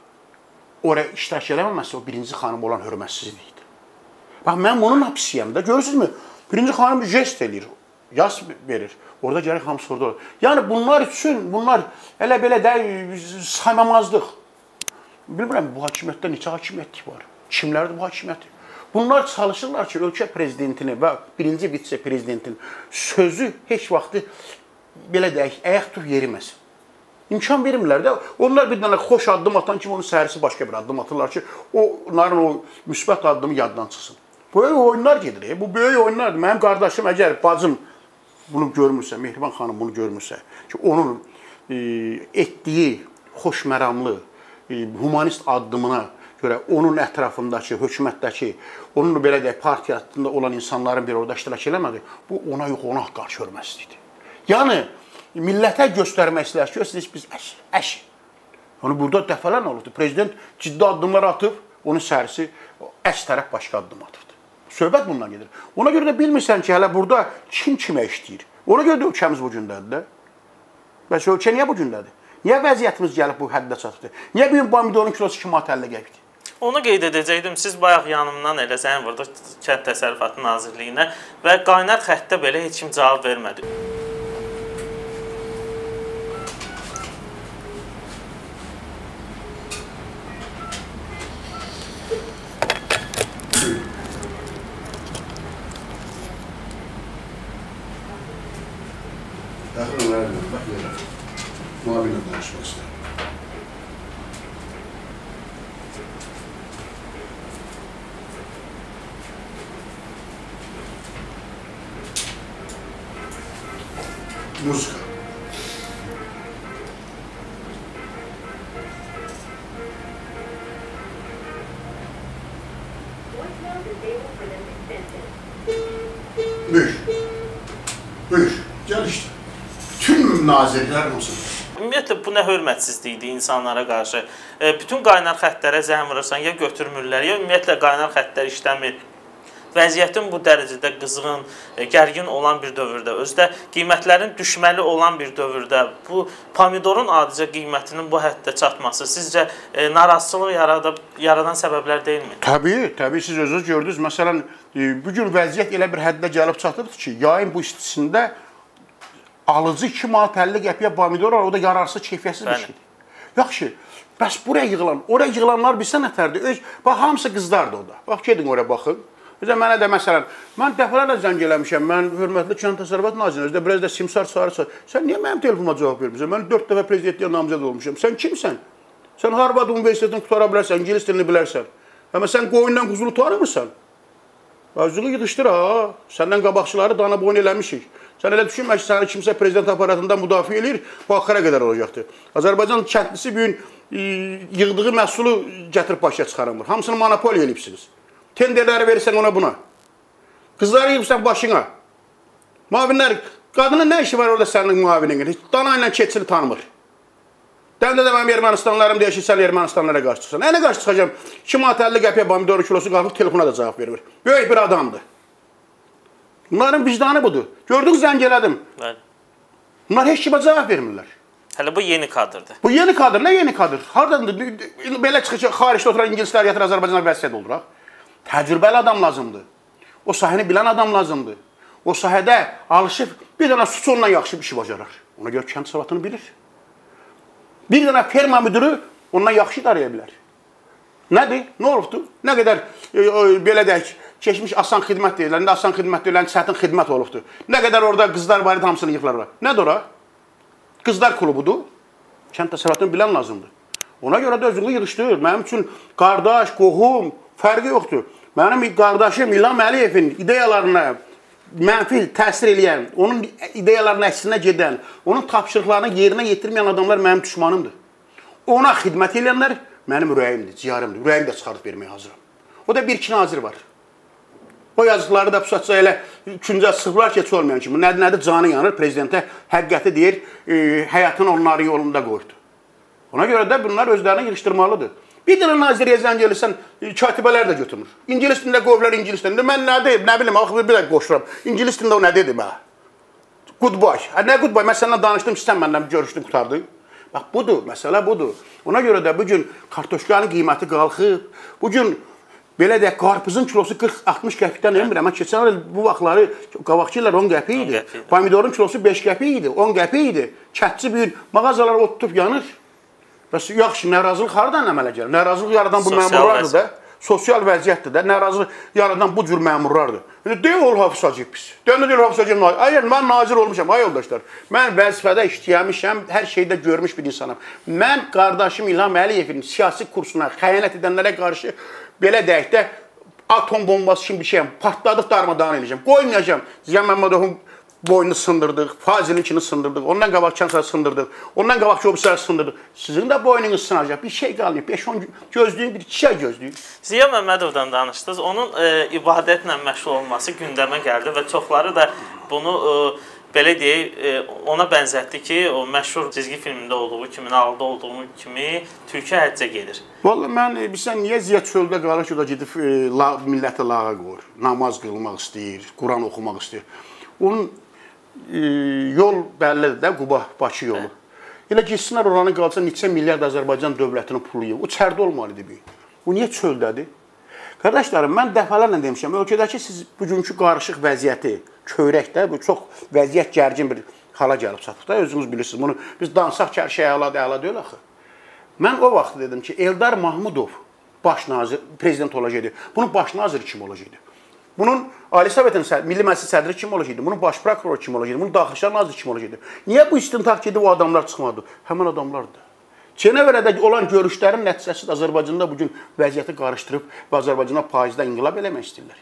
oraya iştirak eləməməsi o birinci xanım olan hörmətsizlikdir. Bax, mən onun hapsiyəm də, görürsünüzmü? Birinci xanım bir jest eləyir, yas verir. Orada gərək hamısı orada olur. Yəni, bunlar üçün, bunlar elə belə də saymamazdıq. Bilmirəm, bu hakimiyyətdə neçə hakimiyyətlik var? Kimlərdir bu hakimiyyəti? Bunlar çalışırlar ki, ölkə prezidentini və birinci vitse-prezidentin sözü heç vaxtı belə deyək, ayaq tutub yeriməsin. İmkan verirlər də. Onlar bir dənə xoş addım atan kimi onun səhərisi başqa bir addım atırlar ki, onların o müsbət addımı yaddan çıxsın. Böyük oyunlar gedir. Bu böyük oyunlardır. Mənim qardaşım, əgər bacım bunu görmürsə, Mehriban xanım bunu görmürsə, ki, onun e, etdiyi xoşməramlı, e, humanist addımına görə onun ətrafındakı, hökumətdəki, onun belə deyək, partiyasında olan insanların bir orada iştirak eləmədi. Bu ona yox, ona qarşı hörmətsizlikdir. Yəni, millətə göstərmək istəyir ki, siz biz əş, əş. Yəni, burada dəfələr nə olubdur? Prezident ciddi addımlar atıb, onun sərisi əş tərəf başqa addım atıbdır. Söhbət bundan gedir. Ona görə də bilmirsən ki, hələ burada kim kimə işləyir? Ona görə də ölkəmiz bu gündədir də. Bəs ölkə niyə bu gündədir? Niyə vəziyyətimiz gəlib bu həddə çatıbdır? Niyə bir pomidorun kilosu iki manat əllə gəlibdir? Onu qeyd edəcəkdim. Siz bayaq yanımdan elə zəng vurdu Kənd Təsərrüfatı Nazirliyinə və qaynar xəttdə belə heç kim cavab vermədi. Yaxın olaraq, bax yerə. Müavinlə danışmaq istəyirəm. Muzika. Buyur. Buyur. Gel işte. Tüm nazirlər olsun. Ümumiyyətlə, bu nə hörmətsizlikdir insanlara qarşı. E, bütün qaynar xəttlərə zəng vurursan, ya götürmürlər, ya ümumiyyətlə qaynar xəttlər işləmir. Vəziyyətin bu dərəcədə qızğın, e, gərgin olan bir dövrdə, özdə qiymətlərin düşməli olan bir dövrdə bu pomidorun adicə qiymətinin bu həddə çatması sizcə e, narazıçılıq yaradıb, yaradan səbəblər deyilmi? Təbii, təbii siz özünüz gördünüz. Məsələn, e, bugün vəziyyət elə bir həddə gəlib çatıbdır ki, yayın bu istisində alıcı iki manat əlli qəpiyə pomidor var, o da yararsız, keyfiyyətsiz bir şeydir. Yaxşı, bəs buraya yığılan, oraya yığılanlar bilsə nətərdir? Öz, bax, hamısı qızlardır o da. Bax, gedin oraya baxın. Özə mənə də məsələn, mən dəfələrlə zəng eləmişəm, mən hörmətli Kənd Təsərrüfatı Nazirliyinə, özdə biraz da simsar sarı-sarı. Sən niyə mənim telefonuma cavab vermirsən? Mən dörd dəfə prezidentliyə namizəd olmuşam. Sən kimsən? Sən Harvard Universitetini qutara bilərsən, İngilis dilini bilərsən. Amma sən qoyundan quzulu tanımırsan. Özünü yığışdır ha. Səndən qabaqçıları dana boyun eləmişik. Sən elə düşünmə ki, səni kimsə prezident aparatında müdafiə edir, bu axıra qədər olacaqdır. Azərbaycan kəndlisi bir gün yığdığı məhsulu gətirib başa çıxaramır. Hamısını monopoliya eləyibsiniz. Tenderləri verirsən ona buna. Qızları yığırsan başına. Müavinlər, qadının nə işi var orada sənin müavinin? Dana ilə keçini tanımır. Dəmdə də mənim Ermənistanlarım deyir ki, sən Ermənistanlara qarşı çıxsan. Nə qarşı çıxacam? iki manat əlli qəpiyə pomidorun kilosu qalxıb telefona da cavab vermir. Böyük bir adamdır. Bunların vicdanı budur. Gördünüz, zəng elədim. Bəli. Bunlar heç kimə cavab vermirlər. Hələ bu yeni kadrdır. Bu yeni kadr, nə yeni kadr? Haradadır? Belə çıxış, xaricdə oturan ingilislər yatır, Azərbaycana vəsiyyət oldurar. Təcrübəli adam lazımdır. O sahəni bilən adam lazımdır. O sahədə alışıb bir dənə suç onunla yaxşı bir şey bacarar. Ona görə kənd təsərrüfatını bilir. Bir dənə ferma müdürü ondan yaxşı idarəyə bilər. Nədir? Nə olubdur? Nə qədər e, e, belə deyək, keçmiş asan xidmət deyirlər, asan xidmət deyirlər, çətin xidmət olubdur. Nə qədər orada qızlar var idi, hamısını yıxılar var. Nədir ora? Qızlar klubudur. Kənd təsərrüfatını bilən lazımdır. Ona görə də özünü yığışdır. Mənim üçün qardaş, qohum fərqi yoxdur. Mənim qardaşım İlham Əliyevin ideyalarına mənfi təsir eləyən, onun ideyalarının əksinə gedən, onun tapşırıqlarını yerinə yetirməyən adamlar mənim düşmanımdır. Ona xidmət edənlər mənim ürəyimdir, ciyarımdır. Ürəyimi də çıxarıb verməyə hazıram. O da bir iki nazir var. O yazdıqları da pusatsa elə küncə sıxıblar ki, heç olmayan kimi. Nədir, nədir, canı yanır, prezidentə həqiqəti deyir, e, həyatını onların yolunda qoydu. Ona görə də bunlar özlərini yığışdırmalıdır. Bir dənə naziriyə zəng gəlirsən, katibələr də götürmür. İngilis dilində qovlar, ingilis dilində. Mən nə deyim, nə bilim, axı bir dəqiq qoşuram. İngilis dilində o nə dedi mənə? Goodbye. Nə goodbye? Mən səndən danışdım ki, sən məndən görüşdün, qurtardın. Bax, budur, məsələ budur. Ona görə də bugün kartoşkanın qiyməti qalxıb. Bugün, belə deyək, qarpızın kilosu qırx altmış qəpikdən elmirəm. Mən keçən il bu vaxtları, qabaqçı illər on qəpik idi. Pomidorun kilosu beş qəpik idi, on qəpik idi. Kətçi bir mağazalar ot tutub yanır. Bəs yaxşı, narazılıq haradan əmələ gəlir? Narazılıq yaradan bu məmurlardır da, sosial vəziyyətdir də, narazılıq yaradan bu cür məmurlardır. Deyil, ol hafızacıq pis. Deyil, deyil, hafızacıq. Ayır, mən nazir olmuşam, ay yoldaşlar. Mən vəzifədə işləyəmişəm, hər şeydə görmüş bir insanım. Mən qardaşım İlham Əliyevin siyasi kursuna xəyanət edənlərə qarşı belə deyək də, atom bombası kimi bir şeyəm, partladıq, darmadağın edəcəm. Qoymayacam, Ziya Məmmədovun boynunu sındırdıq, Fazilinkini sındırdıq, ondan qabaq kənsələri sındırdıq, ondan qabaq köbüsləri sındırdıq. Sizin də boynunuz sınacaq, bir şey qalmayıb, beş on gün gözləyin, bir iki ay gözləyin. Ziya Məmmədovdan danışdınız, onun e, ibadətlə məşğul olması gündəmə gəldi və çoxları da bunu e, belə deyək, e, ona bənzətdi ki, o məşhur cizgi filmində olduğu kimi, nağılda olduğu kimi Türkiyə həccə gedir. Vallahi mən, e, bilsən, niyə Ziya çöldə qalır ki, o da gedib e, la, millətə lağa qoyur, namaz qılmaq istəyir, Quran oxumaq istəyir. Onun e, yol bəllidir də, Quba, Bakı yolu. Elə geçsinlər oranı qalsa neçə milyard Azərbaycan dövlətinin pulu yiyir. O çərdə olmalıdır bir. O niyə çöldədir? Qardaşlarım, mən dəfələrlə demişəm, ölkədəki siz bugünkü qarışıq vəziyyəti, köyrəkdə, bu çox vəziyyət gərgin bir hala gəlib çatıq da, özünüz bilirsiniz. Bunu biz dansaq ki, hər şey əladır, əla deyil axı. Mən o vaxt dedim ki, Eldar Mahmudov baş nazir, prezident olacaqdı. Bunun baş naziri kim olacaqdı? Bunun Ali Sovetin Milli Məclis sədri kim olacaqdı? Bunun baş prokuroru kim olacaqdı? Bunun daxili İşlər naziri kim olacaqdı? Niyə bu istintaq gedib o adamlar çıxmadı? Həmin adamlardır. Cenevre'də olan görüşlərin nəticəsi Azərbaycanda bugün vəziyyəti qarışdırıb və Azərbaycana faizdə inqilab eləmək istəyirlər.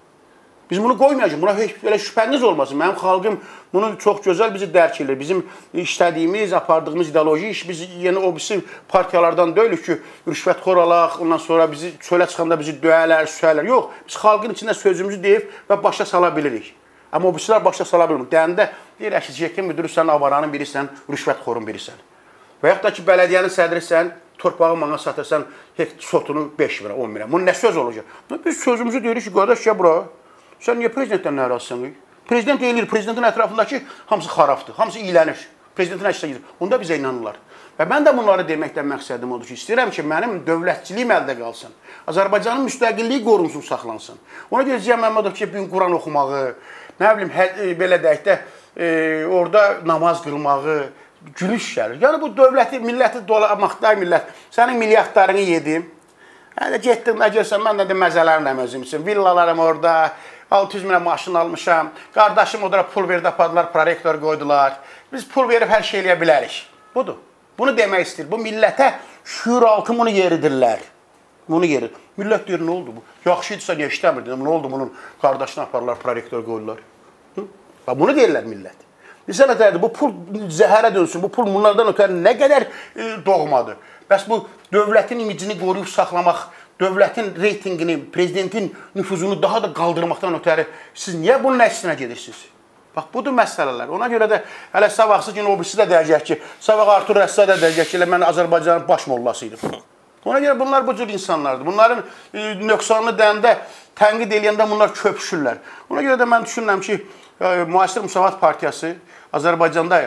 Biz bunu qoymayacağıq. Buna heç belə şübhəniz olmasın. Mənim xalqım bunu çox gözəl bizi dərk edir. Bizim işlədiyimiz, apardığımız ideoloji iş, biz yeni o birisi partiyalardan deyilik ki, rüşvətxor alaq, ondan sonra bizi çölə çıxanda bizi döyərlər, süyərlər. Yox, biz xalqın içində sözümüzü deyib və başa sala bilirik. Amma o birisilər başa sala bilmir. Deyəndə deyir, əşəcəkə müdürüsən, avaranın birisən, rüşvətxorun birisən. Və yaxud da ki, bələdiyyənin sədrisən, torpağı mana satırsan, sotunu beş lira, on lira. Bunun nə söz olacaq? Biz sözümüzü deyirik ki, qardaş, ya bura. Sən niyə prezidentdən narazısın? Prezident eləyir, prezidentin ətrafındakı hamısı xarabdır, hamısı iyilənir. Prezidentin əksində gedir. Onda bizə inanırlar. Və mən də bunları deməkdən məqsədim odur ki, istəyirəm ki, mənim dövlətçiliyim əldə qalsın. Azərbaycanın müstəqilliyi qorunsun, saxlansın. Ona görə Ziya Məmmədov ki, bir Quran oxumağı, nə bilim, belə deyək də, e, orada namaz qılmağı, gülüş gəlir. Yəni bu dövləti, milləti dolamaqda millət, sənin milyardlarını yedim. Hələ getdim, nə görsən, mən də məzələrimlə özüm üçün. Villalarım orada, altı yüz minə maşın almışam. Qardaşım o da pul verdi, apardılar, prorektor qoydular. Biz pul verib hər şey eləyə bilərik. Budur. Bunu demək istəyir. Bu millətə şüur altı bunu yeridirlər. Bunu yerir. Millət deyir, nə oldu bu? Yaxşı idisə, niyə işləmirdi? Nə oldu bunun qardaşını apardılar, prorektor qoydular. Bunu deyirlər millət. Bilsən nətərdir, bu pul zəhərə dönsün, bu pul bunlardan ötəri nə qədər e, doğmadır. Bəs bu dövlətin imicini qoruyub saxlamaq, dövlətin reytingini, prezidentin nüfuzunu daha da qaldırmaqdan ötəri siz niyə bunun əksinə gedirsiniz? Bax, budur məsələlər. Ona görə də hələ sabahsız gün o birisi də deyəcək ki, sabah Artur Rəssa da deyəcək ki, elə mən Azərbaycanın baş mollasıydım. Ona görə bunlar bu cür insanlardır. Bunların e, nöqsanını deyəndə, tənqid eləyəndə bunlar köpüşürlər. Ona görə də mən düşünürəm ki, e, Müasir Müsavat Partiyası Azərbaycanda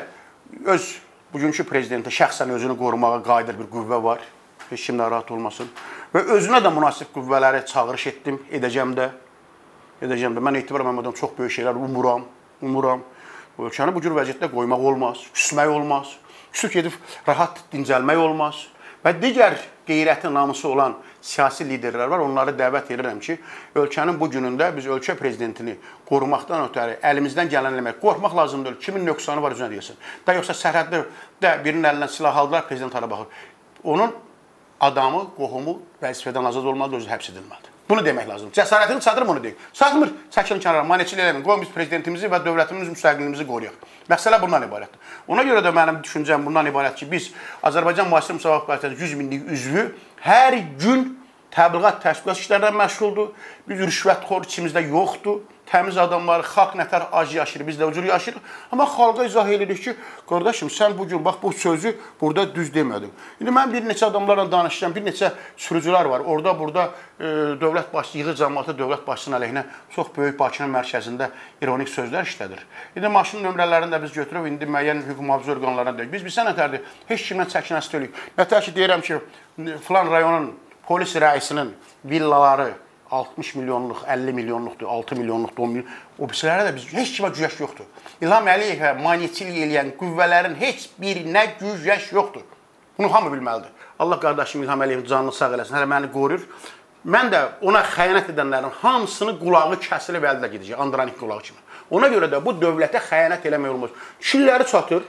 öz bugünkü prezidentə şəxsən özünü qorumağa qadir bir qüvvə var. Heç kim narahat olmasın. Və özünə də münasib qüvvələri çağırış etdim, edəcəm də. Edəcəm də. Mən Etibar Məmmədovdan çox böyük şeylər umuram, umuram. Ölkəni bu cür vəziyyətdə qoymaq olmaz, küsmək olmaz, küsüb gedib rahat dincəlmək olmaz. Və digər qeyrəti, namusu olan siyasi liderlər var, onları dəvət edirəm ki, ölkənin bu günündə biz ölkə prezidentini qorumaqdan ötəri əlimizdən gələn eləmək, qorxmaq lazımdır, kimin nöqsanı var üzrə deyilsin. Da yoxsa sərhəddə də birinin əlindən silah aldılar, prezident hara baxır. Onun adamı, qohumu vəzifədən azad olmalıdır, özü həbs edilməlidir. Bunu demək lazımdır. Cəsarətini çatdırım onu deyək. Çatmır, çəkilin kənara, maneçilik eləmin. Qoyun biz prezidentimizi və dövlətimizin müstəqilliyimizi qoruyaq. Məsələ bundan ibarətdir. Ona görə də mənim düşüncəm bundan ibarət ki, biz Azərbaycan Müasir Müsavat Partiyası yüz minlik üzvü hər gün təbliğat təşkilat işlərlə məşğuldur. Biz rüşvətxor içimizdə yoxdur. Təmiz adamları, xalq nətər acı yaşayır, biz də o cür yaşayırıq. Amma xalqa izah edirik ki, qardaşım, sən bu gün, bax, bu sözü burada düz demədin. İndi mən bir neçə adamlarla danışacağım, bir neçə sürücülər var. Orada, burada e, dövlət başçı, yığır cəmaatı dövlət başçısının əleyhinə çox böyük Bakının mərkəzində ironik sözlər işlədir. İndi maşın nömrələrini də biz götürüb, indi müəyyən hüquq mühafizə orqanlarına deyik. Biz bilsə nətərdir, heç kimdən çəkinəsi deyilik. Nətər ki, deyirəm ki, filan rayonun polis rəisinin villaları altmış milyonluq, əlli milyonluqdur, altı milyonluqdur, on milyon. O birisilərə də biz heç kimə gücəş yoxdur. İlham Əliyevə maneçilik eləyən qüvvələrin heç birinə gücəş yoxdur. Bunu hamı bilməlidir. Allah qardaşım İlham Əliyevin canını sağ eləsin, hələ məni qoruyur. Mən də ona xəyanət edənlərin hamısını qulağı kəsilib əldə gedəcək, Andranik qulağı kimi. Ona görə də bu dövlətə xəyanət eləmək olmaz. Kişiləri çatır,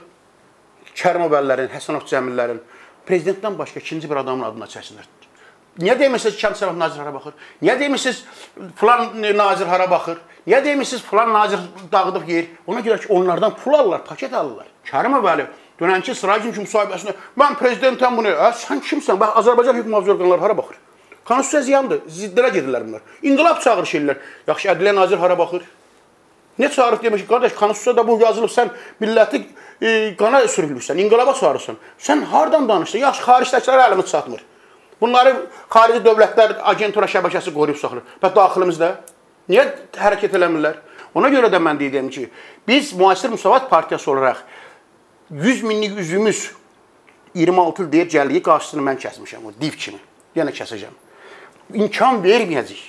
Kərimov əllərin, Həsənov Cəmillərin, prezidentdən başqa ikinci bir adamın adına çəkinir. Niyə deyirsiniz Kənd Səraf nazir hara baxır? Niyə deyirsiniz filan nazir hara baxır? Niyə deyirsiniz filan nazir dağıdıb yer? Ona görə ki, onlardan pul alırlar, paket alırlar. Kərimov Əli, dönənki Sıracın ki, müsahibəsində, mən prezidentəm bunu, ə, sən kimsən? Bax, Azərbaycan hüquq mühafizə orqanları hara baxır? Konstitusiya ziyandır, ziddilə gedirlər bunlar. İnqilab çağırış edirlər. Yaxşı, Ədliyyə nazir hara baxır? Ne çağırıb demək ki, qardaş, konstitusiyada bu yazılıb, sən milləti e, qana sürülürsən, inqilaba çağırırsan. Sən hardan danışsan? Yaxşı, xaricdəkilər əlimiz çatmır. Bunları xarici dövlətlər agentura şəbəkəsi qoruyub saxlayır. Və daxilimizdə niyə hərəkət eləmirlər? Ona görə də mən deyirəm ki, biz Müasir Müsavat Partiyası olaraq yüz minlik üzvümüz iyirmi altı il deyib gəldiyi qarşısını mən kəsmişəm, o div kimi. Yenə kəsəcəm. İmkan verməyəcək.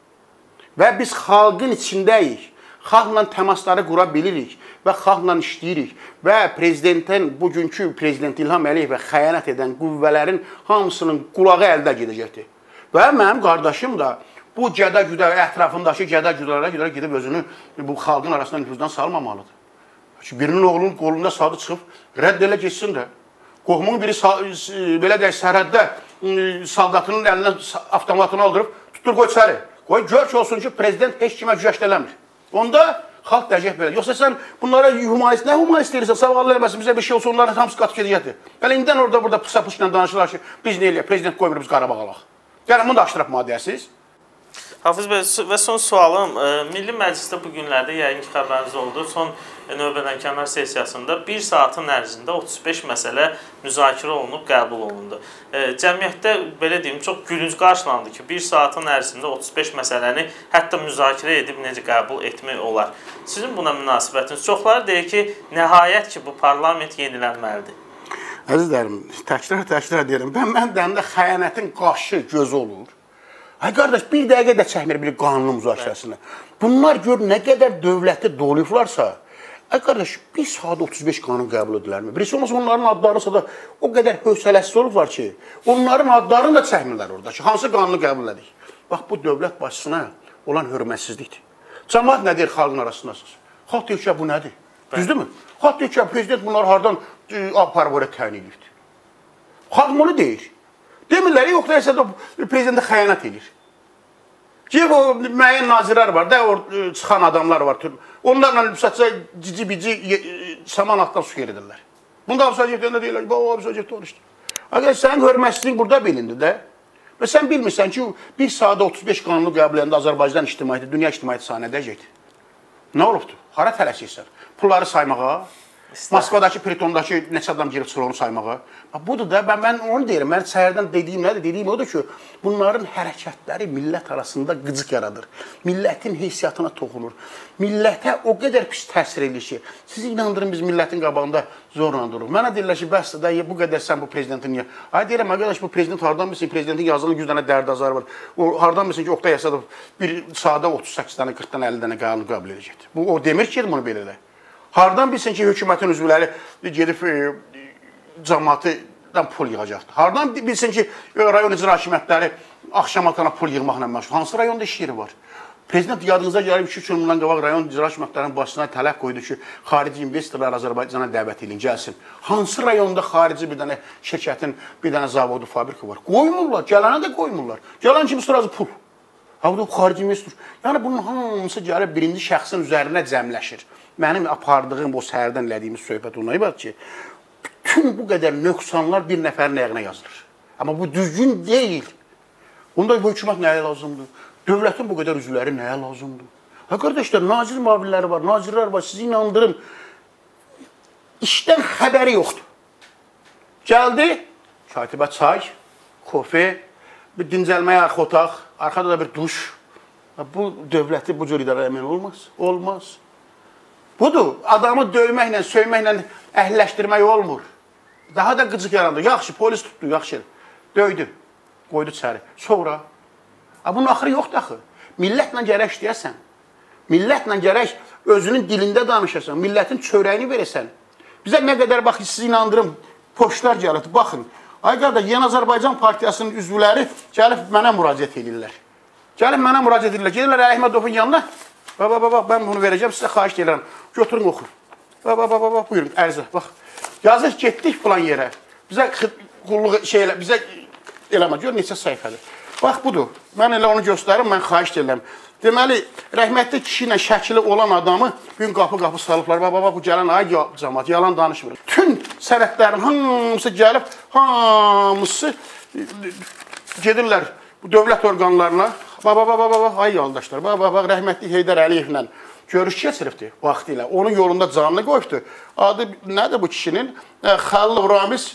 Və biz xalqın içindəyik. Xalqla təmasları qura bilirik və xalqla işləyirik və prezidentin, bugünkü prezident İlham Əliyevə xəyanət edən qüvvələrin hamısının qulağı əldə gedəcəkdir. Və mənim qardaşım da bu gədə-güdə, ətrafındakı gədə-güdələrə görə gedib özünü bu xalqın arasında nüfuzdan salmamalıdır. Birinin oğlunun qolunda sadı çıxıb, rədd elə geçsin də. Qohumun biri, belə deyək, sərhəddə saldatının əlindən avtomatını aldırıb, tutur qoy içəri. Qoy gör ki, olsun ki, prezident heç kimə gücəşdələmir. Onda xalq dəyəcək belə. Yoxsa sən bunlara humanist, nə humanist deyirsən? Savaqlı eləməsin, bizə bir şey olsa onların hamısı qatıb gedəcəkdir. Hələ indidən orada burada pısa-pışla danışırlar ki, biz nə eləyək, prezident qoymur, biz Qarabağ alaq. Gəlin, bunu da aştıraq maddəsiz. Hafiz bəy, və son sualım, Milli Məclisdə bu günlərdə yəqin ki, xəbəriniz oldu. Son növbədənkənar sessiyasında bir saatın ərzində otuz beş məsələ müzakirə olunub, qəbul olundu. Cəmiyyətdə, belə deyim, çox gülünc qarşılandı ki, bir saatın ərzində otuz beş məsələni hətta müzakirə edib necə qəbul etmək olar. Sizin buna münasibətiniz? Çoxları deyir ki, nəhayət ki, bu parlament yenilənməlidir. Əzizlərim, təkrar-təkrar deyirəm, mən dəmdə xəyanətin qaşı, gözü olur. Ay qardaş, bir dəqiqə də çəkmir bir qanun müzakirəsini. Bunlar gör nə qədər dövləti doluyublarsa, ay qardaş, bir saat otuz beş qanun qəbul edilərmi? Birisi olmasa onların adlarınsa da o qədər hövsələsiz olublar ki, onların adlarını da çəkmirlər orada ki, hansı qanunu qəbul edik? Bax, bu dövlət başçısına olan hörmətsizlikdir. Cəmaət nə deyir xalqın arasındasınız? Xalq deyir ki, bu nədir? Düzdür mü? Xalq deyir ki, prezident bunları hardan aparıb oraya təyin edir? Xalq bunu deyir. Demirlər, yox da isə prezidentə xəyanət edir. Ki, o müəyyən nazirlər var, da çıxan adamlar var. Onlarla satsa cici-bici saman altdan su geridirlər. Bunda absacəklərində deyirlər ki, o absacəkdə oluşdur. Arkadaş, sənin hörmətsizliyin burada bilindir də. Və sən bilmirsən ki, bir saat otuz beş qanunu qəbul edəndə Azərbaycan ictimaiyyəti, dünya ictimaiyyəti sahnə edəcəkdir. Nə olubdur? Hara tələsirsən? Pulları saymağa, Moskvadakı, Pritondakı neçə adam girib çıxır onu saymağa. Budur da, mən, mən onu deyirəm, mən səhərdən dediyim nədir? Dediyim odur ki, bunların hərəkətləri millət arasında qıcıq yaradır. Millətin heysiyyatına toxunur. Millətə o qədər pis təsir edir ki, sizi inandırın biz millətin qabağında zorla duruq. Mənə deyirlər ki, bəs də bu qədər sən bu prezidentin niyə? Ay deyirəm, arkadaş bu prezident hardan bilsin? Prezidentin yazılan yüz dənə dərd azar var. O hardan bilsin ki, Oqtay Əsədov bir sadə otuz səkkiz dənə, qırx dənə, əlli dənə qanun qəbul edəcəkdir. Bu o demir ki, bunu belə də. Hardan bilsin ki, hökumətin üzvləri gedib e, cəmaatdan pul yığacaqdır? Hardan bilsin ki, rayon icra hakimiyyətləri axşam atana pul yığmaqla məşğul? Hansı rayonda iş yeri var? Prezident yadınıza gəlib iki üç il bundan qabaq rayon icra hakimiyyətlərinin başına tələb qoydu ki, xarici investorlar Azərbaycana dəvət edin, gəlsin. Hansı rayonda xarici bir dənə şirkətin, bir dənə zavodu, fabrika var? Qoymurlar, gələnə də qoymurlar. Gələn kimi sırası pul. Ha, bu da xarici investor. Yəni, bunun hamısı gəlib birinci şəxsin üzərinə cəmləşir. Mənim apardığım, o səhərdən elədiyimiz söhbət ona ibadə ki, bütün bu qədər nöqsanlar bir nəfərin ayağına yazılır. Amma bu düzgün deyil. Onda bu hökumət nəyə lazımdır? Dövlətin bu qədər üzvləri nəyə lazımdır? Ha, qardaşlar, nazir müavinləri var, nazirlər var, sizi inandırım. İşdən xəbəri yoxdur. Gəldi, katibə çay, kofe, bir dincəlməyə arxa otaq, arxada da bir duş. Bu dövləti bu cür idarə etmək olmaz. Olmaz. Budur, adamı döyməklə, söyməklə əhliləşdirmək olmur. Daha da qıcıq yarandı. Yaxşı, polis tutdu, yaxşı. Döydü, qoydu içəri. Sonra, bunun axırı yoxdur axı. Millətlə gərək işləyəsən. Millətlə gərək özünün dilində danışasan, millətin çörəyini verəsən. Bizə nə qədər, bax, sizi inandırım, poçtlar gəlib, baxın. Ay qardaş, Yeni Azərbaycan Partiyasının üzvləri gəlib mənə müraciət edirlər. Gəlib mənə müraciət edirlər. Gedirlər Əhmədovun yanına. Bax, bax, bax, mən bunu verəcəm, sizə xahiş edirəm. Götürün, oxuyun. Bax, bax, bax, bax, buyurun, ərzə, bax. Yazır, getdik filan yerə. Bizə qulluq şey elə, bizə eləmə, gör, neçə səhifədir. Bax, budur. Mən elə onu göstərim, mən xahiş edirəm. Deməli, rəhmətli kişi ilə şəkili olan adamı gün qapı-qapı salıblar. Bax, bax, bu gələn ay cəmat, yalan danışmır. Tüm sənədlərin hamısı gəlib, hamısı gedirlər dövlət orqanlarına. Bax, bax, bax, bax, ay yoldaşlar, bax, bax, bax, rəhmətli Heydər Əliyevlə görüş keçiribdir vaxtı ilə. Onun yolunda canlı qoyubdur. Adı nədir bu kişinin? Xəlil Ramiz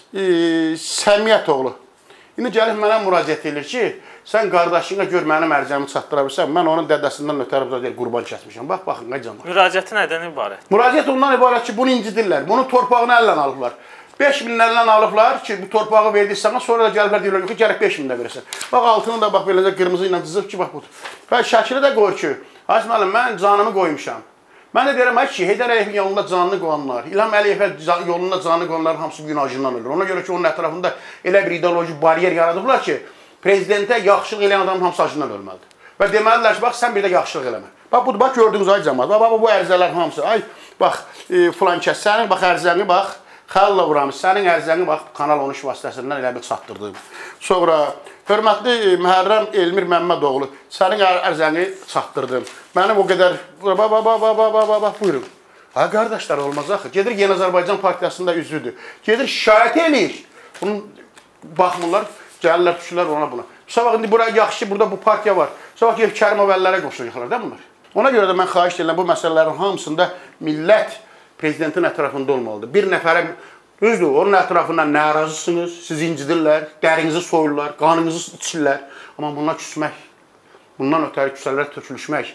Səmiyyətoğlu. İndi gəlib mənə müraciət edir ki, sən qardaşına gör mənim ərzəmi çatdıra bilsən, mən onun dədəsindən ötərib deyil, qurban kəsmişəm. Bax, baxın, nə cəmat. Müraciəti nədən ibarət? Müraciət ondan ibarət ki, bunu incidirlər. Bunun torpağını əllə alıblar. beş min əllə alıblar ki, bu torpağı verdik sana, sonra da gəliblər deyirlər, yox, gərək beş min də verəsən. Bax, altını da bax, beləcə qırmızı ilə cızıb ki, bax, budur. Və şəkili də qoyur ki, Hasim müəllim, mən canımı qoymuşam. Mən də deyirəm, ki, Heydər Əliyevin yolunda canını qoyanlar, İlham Əliyevə yolunda canını qoyanların hamısı gün acından ölür. Ona görə ki, onun ətrafında elə bir ideoloji bariyer yaradıblar ki, prezidentə yaxşılıq eləyən adamın hamısı acından ölməlidir. Və deməlilər ki, bax, sən bir də yaxşılıq eləmə. Bax, budur, bax, gördüyünüz ay cəmat. Bax, bax, bu ərzələr hamısı. Ay, bax, filan kəs, sənin, bax, ərzəni, bax. Xəlil Ramiz, sənin ərzəni, bax, Kanal on üç vasitəsindən elə bir çatdırdım. Sonra, hörmətli Məhərrəm Elmir Məmmədoğlu, sənin ərzəni çatdırdım. Mənim o qədər, bax, bax, bax, bax, bax, bax, bax, buyurun. Ha, qardaşlar, olmaz axı. Gedir Yeni Azərbaycan Partiyasında üzvüdür. Gedir, şikayət eləyir. Bunun baxmırlar, gəlirlər, düşürlər ona buna. Sabah, indi buraya yaxşı, burada bu partiya var. Sabah, gelib Kərimov əllərə qoşulacaqlar, da bunlar. Ona görə də mən xahiş edirəm, bu məsələlərin hamısında millət prezidentin ətrafında olmalıdır. Bir nəfərə, düzdür, onun ətrafından narazısınız, sizi incidirlər, dərinizi soyurlar, qanınızı içirlər. Amma bunlar küsmək, bundan ötəri küsələr tökülüşmək,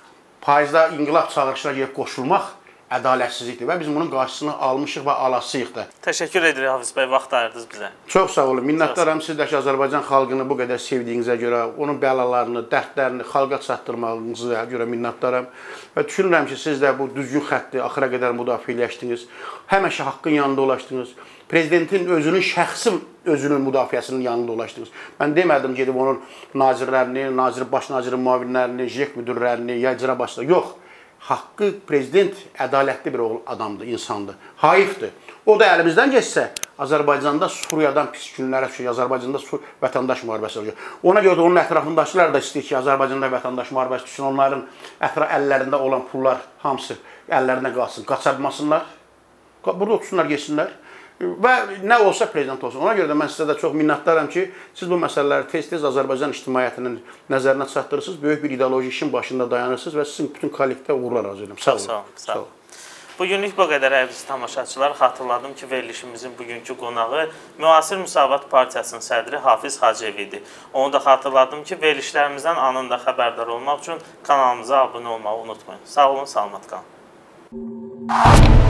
paizdə inqilab çağırışına gəlib qoşulmaq ədalətsizlikdir və biz bunun qarşısını almışıq və alasıyıq da. Təşəkkür edirik Hafiz bəy, vaxt ayırdınız bizə. Çox sağ olun. Minnətdaram sizdəki Azərbaycan xalqını bu qədər sevdiyinizə görə, onun bəlalarını, dərdlərini xalqa çatdırmağınıza görə minnətdaram. Və düşünürəm ki, siz də bu düzgün xətti axıra qədər müdafiələşdiniz. Həmişə haqqın yanında ulaşdınız. Prezidentin özünün şəxsi özünün müdafiəsinin yanında ulaşdınız. Mən demədim gedib onun nazirlərini, nazir, baş nazirin müavinlərini, J E K müdürlərini, ya icra başçıları. Yox. Haqqı prezident ədalətli bir insandır, insandır, hayıfdır. O da əlimizdən geçsə, Azərbaycanda Suriyadan pis günlərə düşür, Azərbaycanda vətəndaş müharibəsi olacaq. Ona görə də onun ətrafındaşlar da istəyir ki, Azərbaycanda vətəndaş müharibəsi düşsün, onların əllərində olan pullar hamısı əllərinə qalsın, qaça bilməsinlər, burada otursunlar, geçsinlər və nə olsa prezident olsun. Ona görə də mən sizə də çox minnətdaram ki, siz bu məsələləri tez-tez Azərbaycan ictimaiyyətinin nəzərinə çatdırırsınız, böyük bir ideoloji işin başında dayanırsınız və sizin bütün kollektivə uğurlar arzu edirəm. Sağ olun. Sağ olun. Sağ olun. Bugünlük bu qədər əziz tamaşaçılar. Xatırladım ki, verilişimizin bugünkü qonağı Müasir Müsavat Partiyasının sədri Hafiz Hacıyev idi. Onu da xatırladım ki, verilişlərimizdən anında xəbərdar olmaq üçün kanalımıza abunə olmağı unutmayın. Sağ olun, salamat qalın.